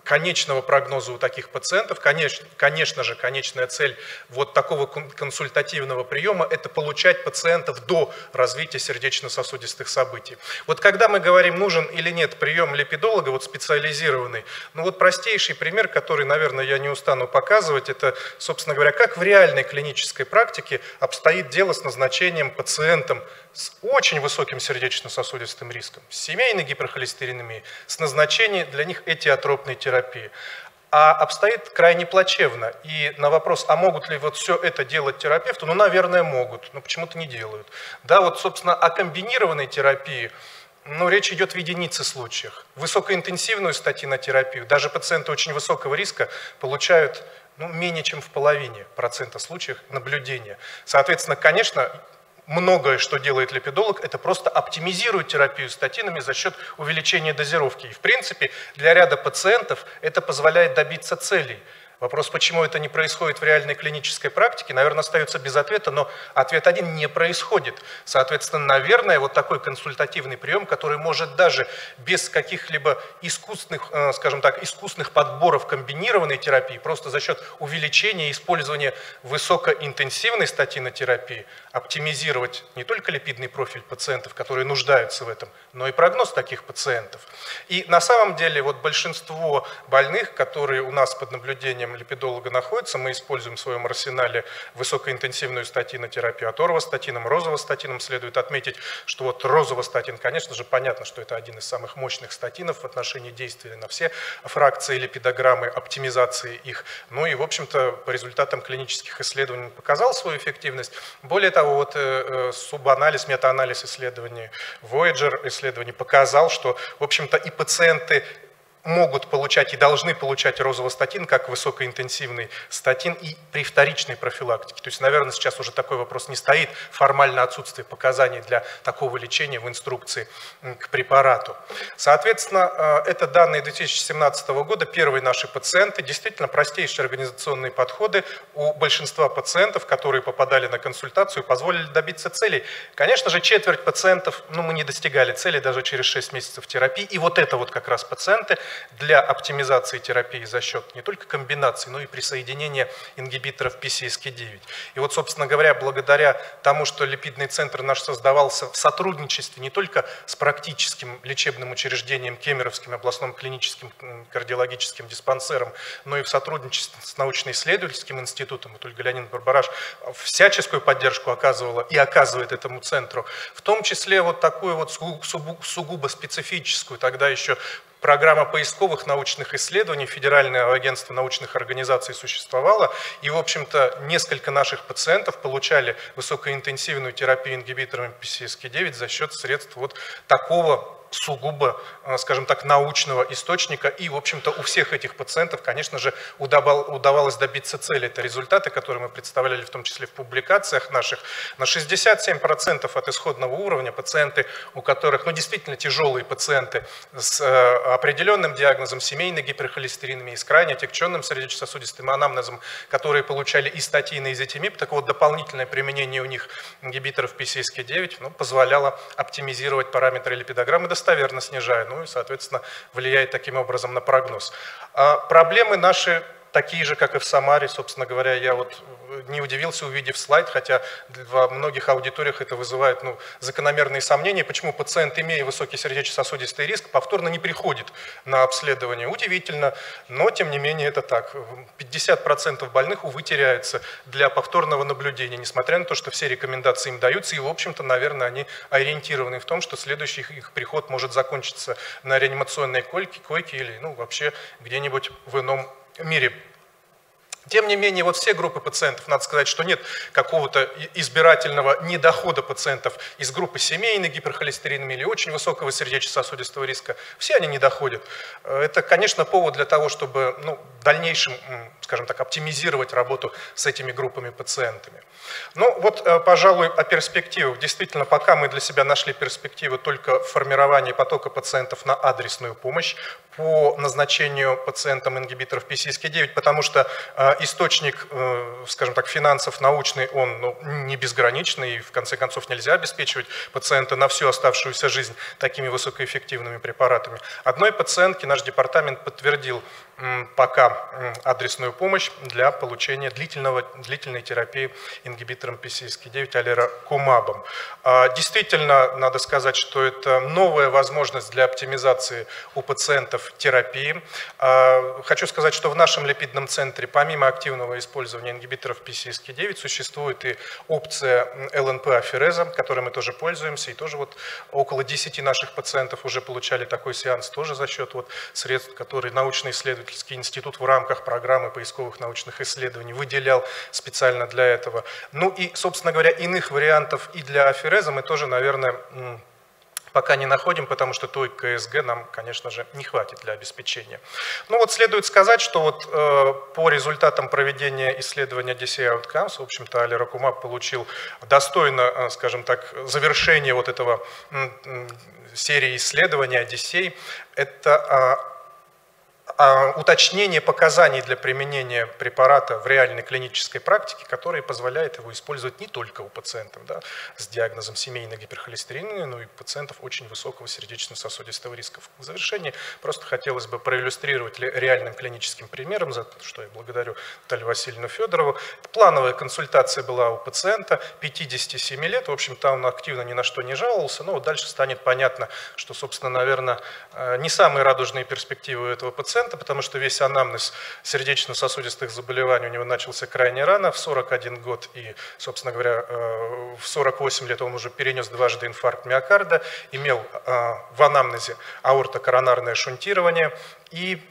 конечного прогноза у таких пациентов. Конечно, конечно же, конечная цель вот такого консультативного приема – это получать пациентов до развития сердечно-сосудистых событий. Вот когда мы говорим, нужен или нет прием липидолога, вот специализированный, ну вот простейший пример, который, наверное, я не устану показывать, это, собственно говоря, как в реальной клинической практике обстоит дело с назначением пациентам с очень высоким сердечно-сосудистым риском, с семейной гиперхолестеринемией, с назначением для них этиотропной терапии. А обстоит крайне плачевно. И на вопрос, а могут ли вот все это делать терапевты, ну, наверное, могут, но почему-то не делают. Да, вот, собственно, о комбинированной терапии, ну, речь идет в единице случаях. Высокоинтенсивную статинотерапию даже пациенты очень высокого риска получают, ну, менее чем в половине процента случаев наблюдения. Соответственно, конечно, многое, что делает липидолог, это просто оптимизирует терапию статинами за счет увеличения дозировки. И в принципе для ряда пациентов это позволяет добиться целей. Вопрос, почему это не происходит в реальной клинической практике, наверное, остается без ответа, но ответ один – не происходит. Соответственно, наверное, вот такой консультативный прием, который может даже без каких-либо искусственных, скажем так, искусственных подборов комбинированной терапии, просто за счет увеличения использования высокоинтенсивной статинотерапии, оптимизировать не только липидный профиль пациентов, которые нуждаются в этом, но и прогноз таких пациентов. И на самом деле вот большинство больных, которые у нас под наблюдением липидолога находятся, мы используем в своем арсенале высокоинтенсивную статинотерапию аторвастатином, розовостатином. Следует отметить, что вот розовостатин, конечно же, понятно, что это один из самых мощных статинов в отношении действия на все фракции липидограммы, оптимизации их. Ну и, в общем-то, по результатам клинических исследований показал свою эффективность. Более того, вот э, субанализ, метаанализ исследований Voyager исследований показал, что, в общем-то, и пациенты могут получать и должны получать розовостатин как высокоинтенсивный статин и при вторичной профилактике. То есть, наверное, сейчас уже такой вопрос не стоит, формально отсутствие показаний для такого лечения в инструкции к препарату. Соответственно, это данные две тысячи семнадцатого года, первые наши пациенты, действительно простейшие организационные подходы у большинства пациентов, которые попадали на консультацию, позволили добиться целей. Конечно же, четверть пациентов, ну, мы не достигали цели даже через шесть месяцев терапии, и вот это вот как раз пациенты для оптимизации терапии за счет не только комбинаций, но и присоединения ингибиторов пи си эс кей девять. И вот, собственно говоря, благодаря тому, что липидный центр наш создавался в сотрудничестве не только с практическим лечебным учреждением Кемеровским областным клиническим кардиологическим диспансером, но и в сотрудничестве с научно-исследовательским институтом, вот Ольга Леонидовна Барбараш всяческую поддержку оказывала и оказывает этому центру, в том числе вот такую вот сугубо специфическую, тогда еще программа поисковых научных исследований Федерального агентства научных организаций существовала, и, в общем-то, несколько наших пациентов получали высокоинтенсивную терапию ингибиторами пи си эс кей девять за счет средств вот такого сугубо, скажем так, научного источника. И, в общем-то, у всех этих пациентов, конечно же, удавалось добиться цели. Это результаты, которые мы представляли, в том числе в публикациях наших. На шестьдесят семь процентов от исходного уровня пациенты, у которых, ну, действительно тяжелые пациенты с определенным диагнозом семейной гиперхолестеринемии, с крайне отягченным сердечно-сосудистым анамнезом, которые получали и статины, и зетимиб, так вот, дополнительное применение у них ингибиторов пи си эс кей девять, ну, позволяло оптимизировать параметры липидограммы, достоверно снижая, ну и, соответственно, влияет таким образом на прогноз. А проблемы наши такие же, как и в Самаре, собственно говоря, я вот не удивился, увидев слайд, хотя во многих аудиториях это вызывает, ну, закономерные сомнения, почему пациент, имея высокий сердечно-сосудистый риск, повторно не приходит на обследование. Удивительно, но тем не менее это так. пятьдесят процентов больных, увы, теряются для повторного наблюдения, несмотря на то, что все рекомендации им даются, и, в общем-то, наверное, они ориентированы в том, что следующий их приход может закончиться на реанимационной койке, койке или, ну, вообще где-нибудь в ином мире. Тем не менее, вот все группы пациентов, надо сказать, что нет какого-то избирательного недохода пациентов из группы семейной гиперхолестеринемии или очень высокого сердечно-сосудистого риска. Все они не доходят. Это, конечно, повод для того, чтобы, ну, в дальнейшем, скажем так, оптимизировать работу с этими группами пациентами. Ну вот, пожалуй, о перспективах. Действительно, пока мы для себя нашли перспективы только в формировании потока пациентов на адресную помощь по назначению пациентам ингибиторов пи си эс кей девять, потому что э, источник, э, скажем так, финансов научный, он, ну, не безграничный, и в конце концов нельзя обеспечивать пациента на всю оставшуюся жизнь такими высокоэффективными препаратами. Одной пациентке наш департамент подтвердил пока адресную помощь для получения длительного, длительной терапии ингибитором пи си эс кей девять алирокумабом. Действительно, надо сказать, что это новая возможность для оптимизации у пациентов терапии. Хочу сказать, что в нашем липидном центре, помимо активного использования ингибиторов пи си эс кей девять, существует и опция эл эн пи-афереза, которой мы тоже пользуемся, и тоже вот около десяти наших пациентов уже получали такой сеанс, тоже за счет вот средств, которые научно-исследовательский институт в рамках программы поисковых научных исследований выделял специально для этого. Ну и, собственно говоря, иных вариантов и для афереза мы тоже, наверное, пока не находим, потому что той ка эс гэ нам, конечно же, не хватит для обеспечения. Ну вот следует сказать, что вот э, по результатам проведения исследования ди си эй Outcomes, в общем-то, алирокумаб получил достойно, э, скажем так, завершение вот этого э, э, серии исследований Одиссей. Это э, уточнение показаний для применения препарата в реальной клинической практике, которые позволяют его использовать не только у пациентов, да, с диагнозом семейной гиперхолестеринемии, но и пациентов очень высокого сердечно-сосудистого риска. В завершении просто хотелось бы проиллюстрировать реальным клиническим примером, за что я благодарю Наталью Васильевну Федорову. Плановая консультация была у пациента пятидесяти семи лет, в общем-то он активно ни на что не жаловался, но вот дальше станет понятно, что, собственно, наверное, не самые радужные перспективы у этого пациента, потому что весь анамнез сердечно-сосудистых заболеваний у него начался крайне рано, в сорок один год, и, собственно говоря, в сорок восемь лет он уже перенес дважды инфаркт миокарда, имел в анамнезе аортокоронарное шунтирование, и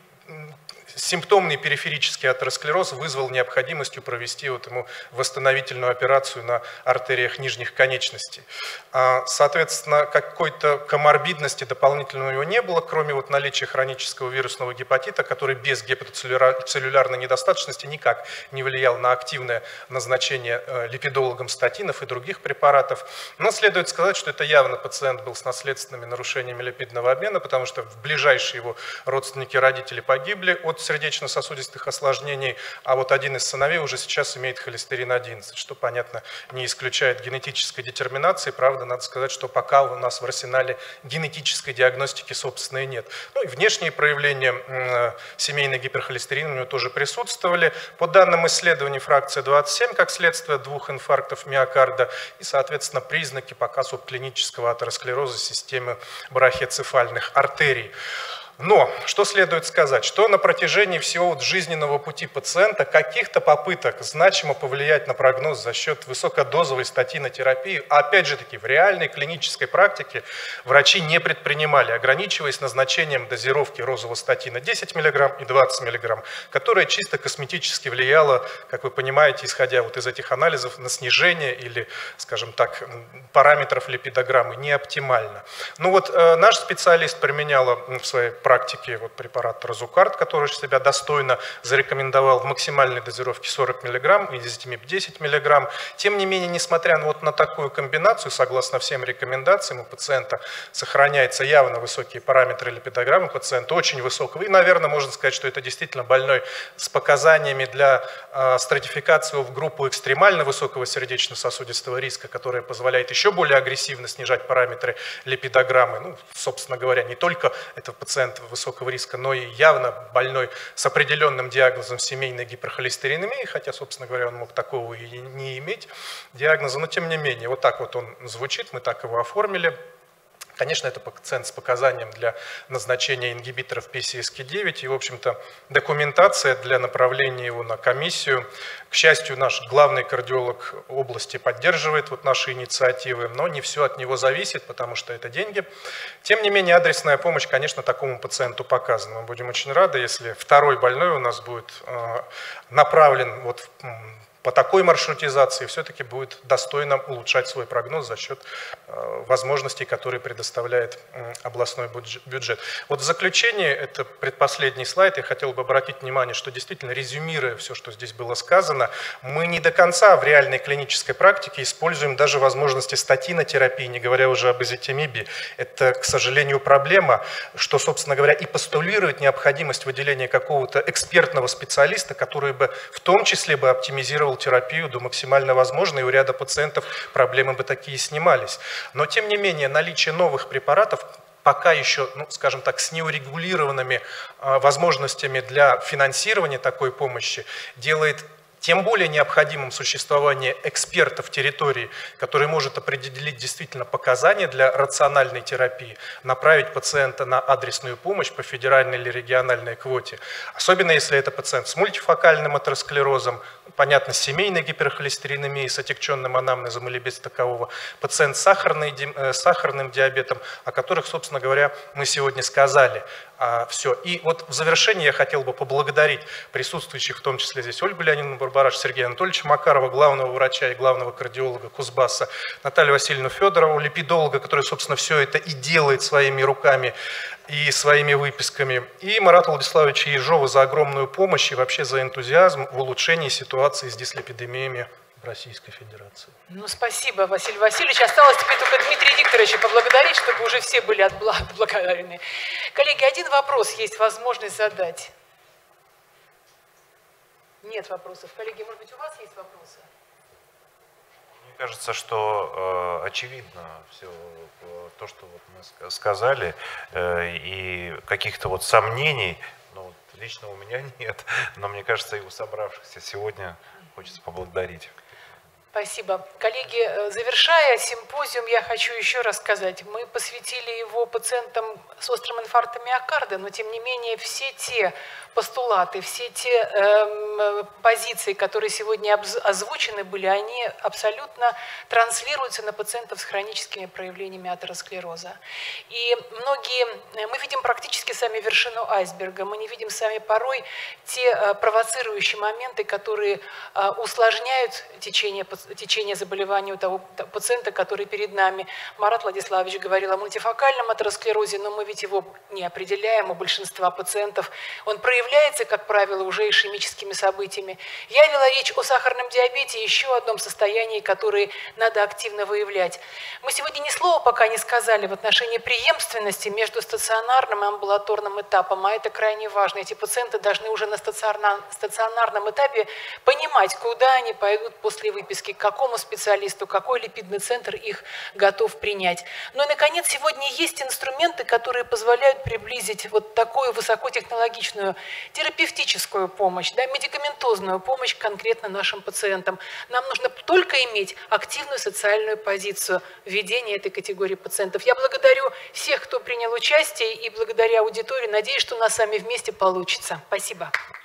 симптомный периферический атеросклероз вызвал необходимостью провести вот ему восстановительную операцию на артериях нижних конечностей. Соответственно, какой-то коморбидности дополнительной у него не было, кроме вот наличия хронического вирусного гепатита, который без гепатоцеллюлярной недостаточности никак не влиял на активное назначение липидологом статинов и других препаратов. Но следует сказать, что это явно пациент был с наследственными нарушениями липидного обмена, потому что ближайшие его родственники, родители погибли от сердечно-сосудистых осложнений, а вот один из сыновей уже сейчас имеет холестерин одиннадцать, что, понятно, не исключает генетической детерминации. Правда, надо сказать, что пока у нас в арсенале генетической диагностики, собственно, и нет. Ну и внешние проявления э, семейной гиперхолестеринемии у него тоже присутствовали. По данным исследований, фракция двадцать семь как следствие двух инфарктов миокарда и, соответственно, признаки пока субклинического атеросклероза системы брахиоцефальных артерий. Но, что следует сказать, что на протяжении всего вот жизненного пути пациента каких-то попыток значимо повлиять на прогноз за счет высокодозовой статинотерапии, а опять же таки в реальной клинической практике врачи не предпринимали, ограничиваясь назначением дозировки розового статина десять миллиграмм и двадцать миллиграмм, которая чисто косметически влияла, как вы понимаете, исходя вот из этих анализов, на снижение или, скажем так, параметров липидограммы не оптимально. Ну вот э, наш специалист применяла в своей практике вот препарат Розукард, который себя достойно зарекомендовал в максимальной дозировке сорок миллиграмм и изотимиб десять миллиграмм. Тем не менее, несмотря на вот на такую комбинацию, согласно всем рекомендациям, у пациента сохраняются явно высокие параметры липидограммы, пациента очень высокого. И, наверное, можно сказать, что это действительно больной с показаниями для э, стратификации в группу экстремально высокого сердечно-сосудистого риска, которая позволяет еще более агрессивно снижать параметры липидограммы. Ну, собственно говоря, не только это пациент высокого риска, но и явно больной с определенным диагнозом семейной гиперхолестеринемии, хотя, собственно говоря, он мог такого и не иметь диагноза, но тем не менее, вот так вот он звучит, мы так его оформили. Конечно, это пациент с показанием для назначения ингибиторов пи си эс кей девять, и, в общем-то, документация для направления его на комиссию. К счастью, наш главный кардиолог области поддерживает вот наши инициативы, но не все от него зависит, потому что это деньги. Тем не менее, адресная помощь, конечно, такому пациенту показана. Мы будем очень рады, если второй больной у нас будет направлен вот в по такой маршрутизации все-таки будет достойно улучшать свой прогноз за счет э, возможностей, которые предоставляет э, областной бюджет. Вот в заключение, это предпоследний слайд, я хотел бы обратить внимание, что действительно, резюмируя все, что здесь было сказано, мы не до конца в реальной клинической практике используем даже возможности статинотерапии, не говоря уже об изотимибе. Это, к сожалению, проблема, что, собственно говоря, и постулирует необходимость выделения какого-то экспертного специалиста, который бы в том числе бы оптимизировал терапию до максимально возможной, и у ряда пациентов проблемы бы такие снимались. Но тем не менее наличие новых препаратов пока еще, ну, скажем так, с неурегулированными возможностями для финансирования такой помощи, делает тем более необходимым существование экспертов территории, который может определить действительно показания для рациональной терапии, направить пациента на адресную помощь по федеральной или региональной квоте. Особенно если это пациент с мультифокальным атеросклерозом, понятно, с семейной гиперхолестеринемией, с отягченным анамнезом или без такового, пациент с сахарной, сахарным диабетом, о которых, собственно говоря, мы сегодня сказали. А, все. И вот в завершении я хотел бы поблагодарить присутствующих, в том числе здесь Ольгу Леонидовну Барбараш, Сергея Анатольевича Макарова, главного врача и главного кардиолога Кузбасса, Наталью Васильевну Федорову, липидолога, который, собственно, все это и делает своими руками и своими выписками, и Марата Владиславовича Ежова за огромную помощь и вообще за энтузиазм в улучшении ситуации с дислепидемиями в Российской Федерации. Ну, спасибо, Василий Васильевич. Осталось теперь только Дмитрия Викторовича поблагодарить, чтобы уже все были отблагодарены. Коллеги, один вопрос есть возможность задать. Нет вопросов. Коллеги, может быть, у вас есть вопросы? Мне кажется, что э, очевидно все э, то, что вот мы сказали, э, и каких-то вот сомнений, ну, вот лично у меня нет, но мне кажется, и у собравшихся сегодня хочется поблагодарить. Спасибо. Коллеги, завершая симпозиум, я хочу еще раз сказать, мы посвятили его пациентам с острым инфарктом миокарда, но тем не менее все те постулаты, все те э, позиции, которые сегодня озвучены были, они абсолютно транслируются на пациентов с хроническими проявлениями атеросклероза. И многие, мы видим практически сами вершину айсберга, мы не видим сами порой те э, провоцирующие моменты, которые э, усложняют течение пациента, течение заболевания у того пациента, который перед нами. Марат Владиславович говорил о мультифокальном атеросклерозе, но мы ведь его не определяем у большинства пациентов. Он проявляется, как правило, уже ишемическими событиями. Я вела речь о сахарном диабете, еще одном состоянии, которое надо активно выявлять. Мы сегодня ни слова пока не сказали в отношении преемственности между стационарным и амбулаторным этапом, а это крайне важно. Эти пациенты должны уже на стационарном этапе понимать, куда они пойдут после выписки, к какому специалисту, какой липидный центр их готов принять. Ну и, наконец, сегодня есть инструменты, которые позволяют приблизить вот такую высокотехнологичную терапевтическую помощь, да, медикаментозную помощь конкретно нашим пациентам. Нам нужно только иметь активную социальную позицию введения этой категории пациентов. Я благодарю всех, кто принял участие, и благодаря аудитории надеюсь, что у нас с вами вместе получится. Спасибо.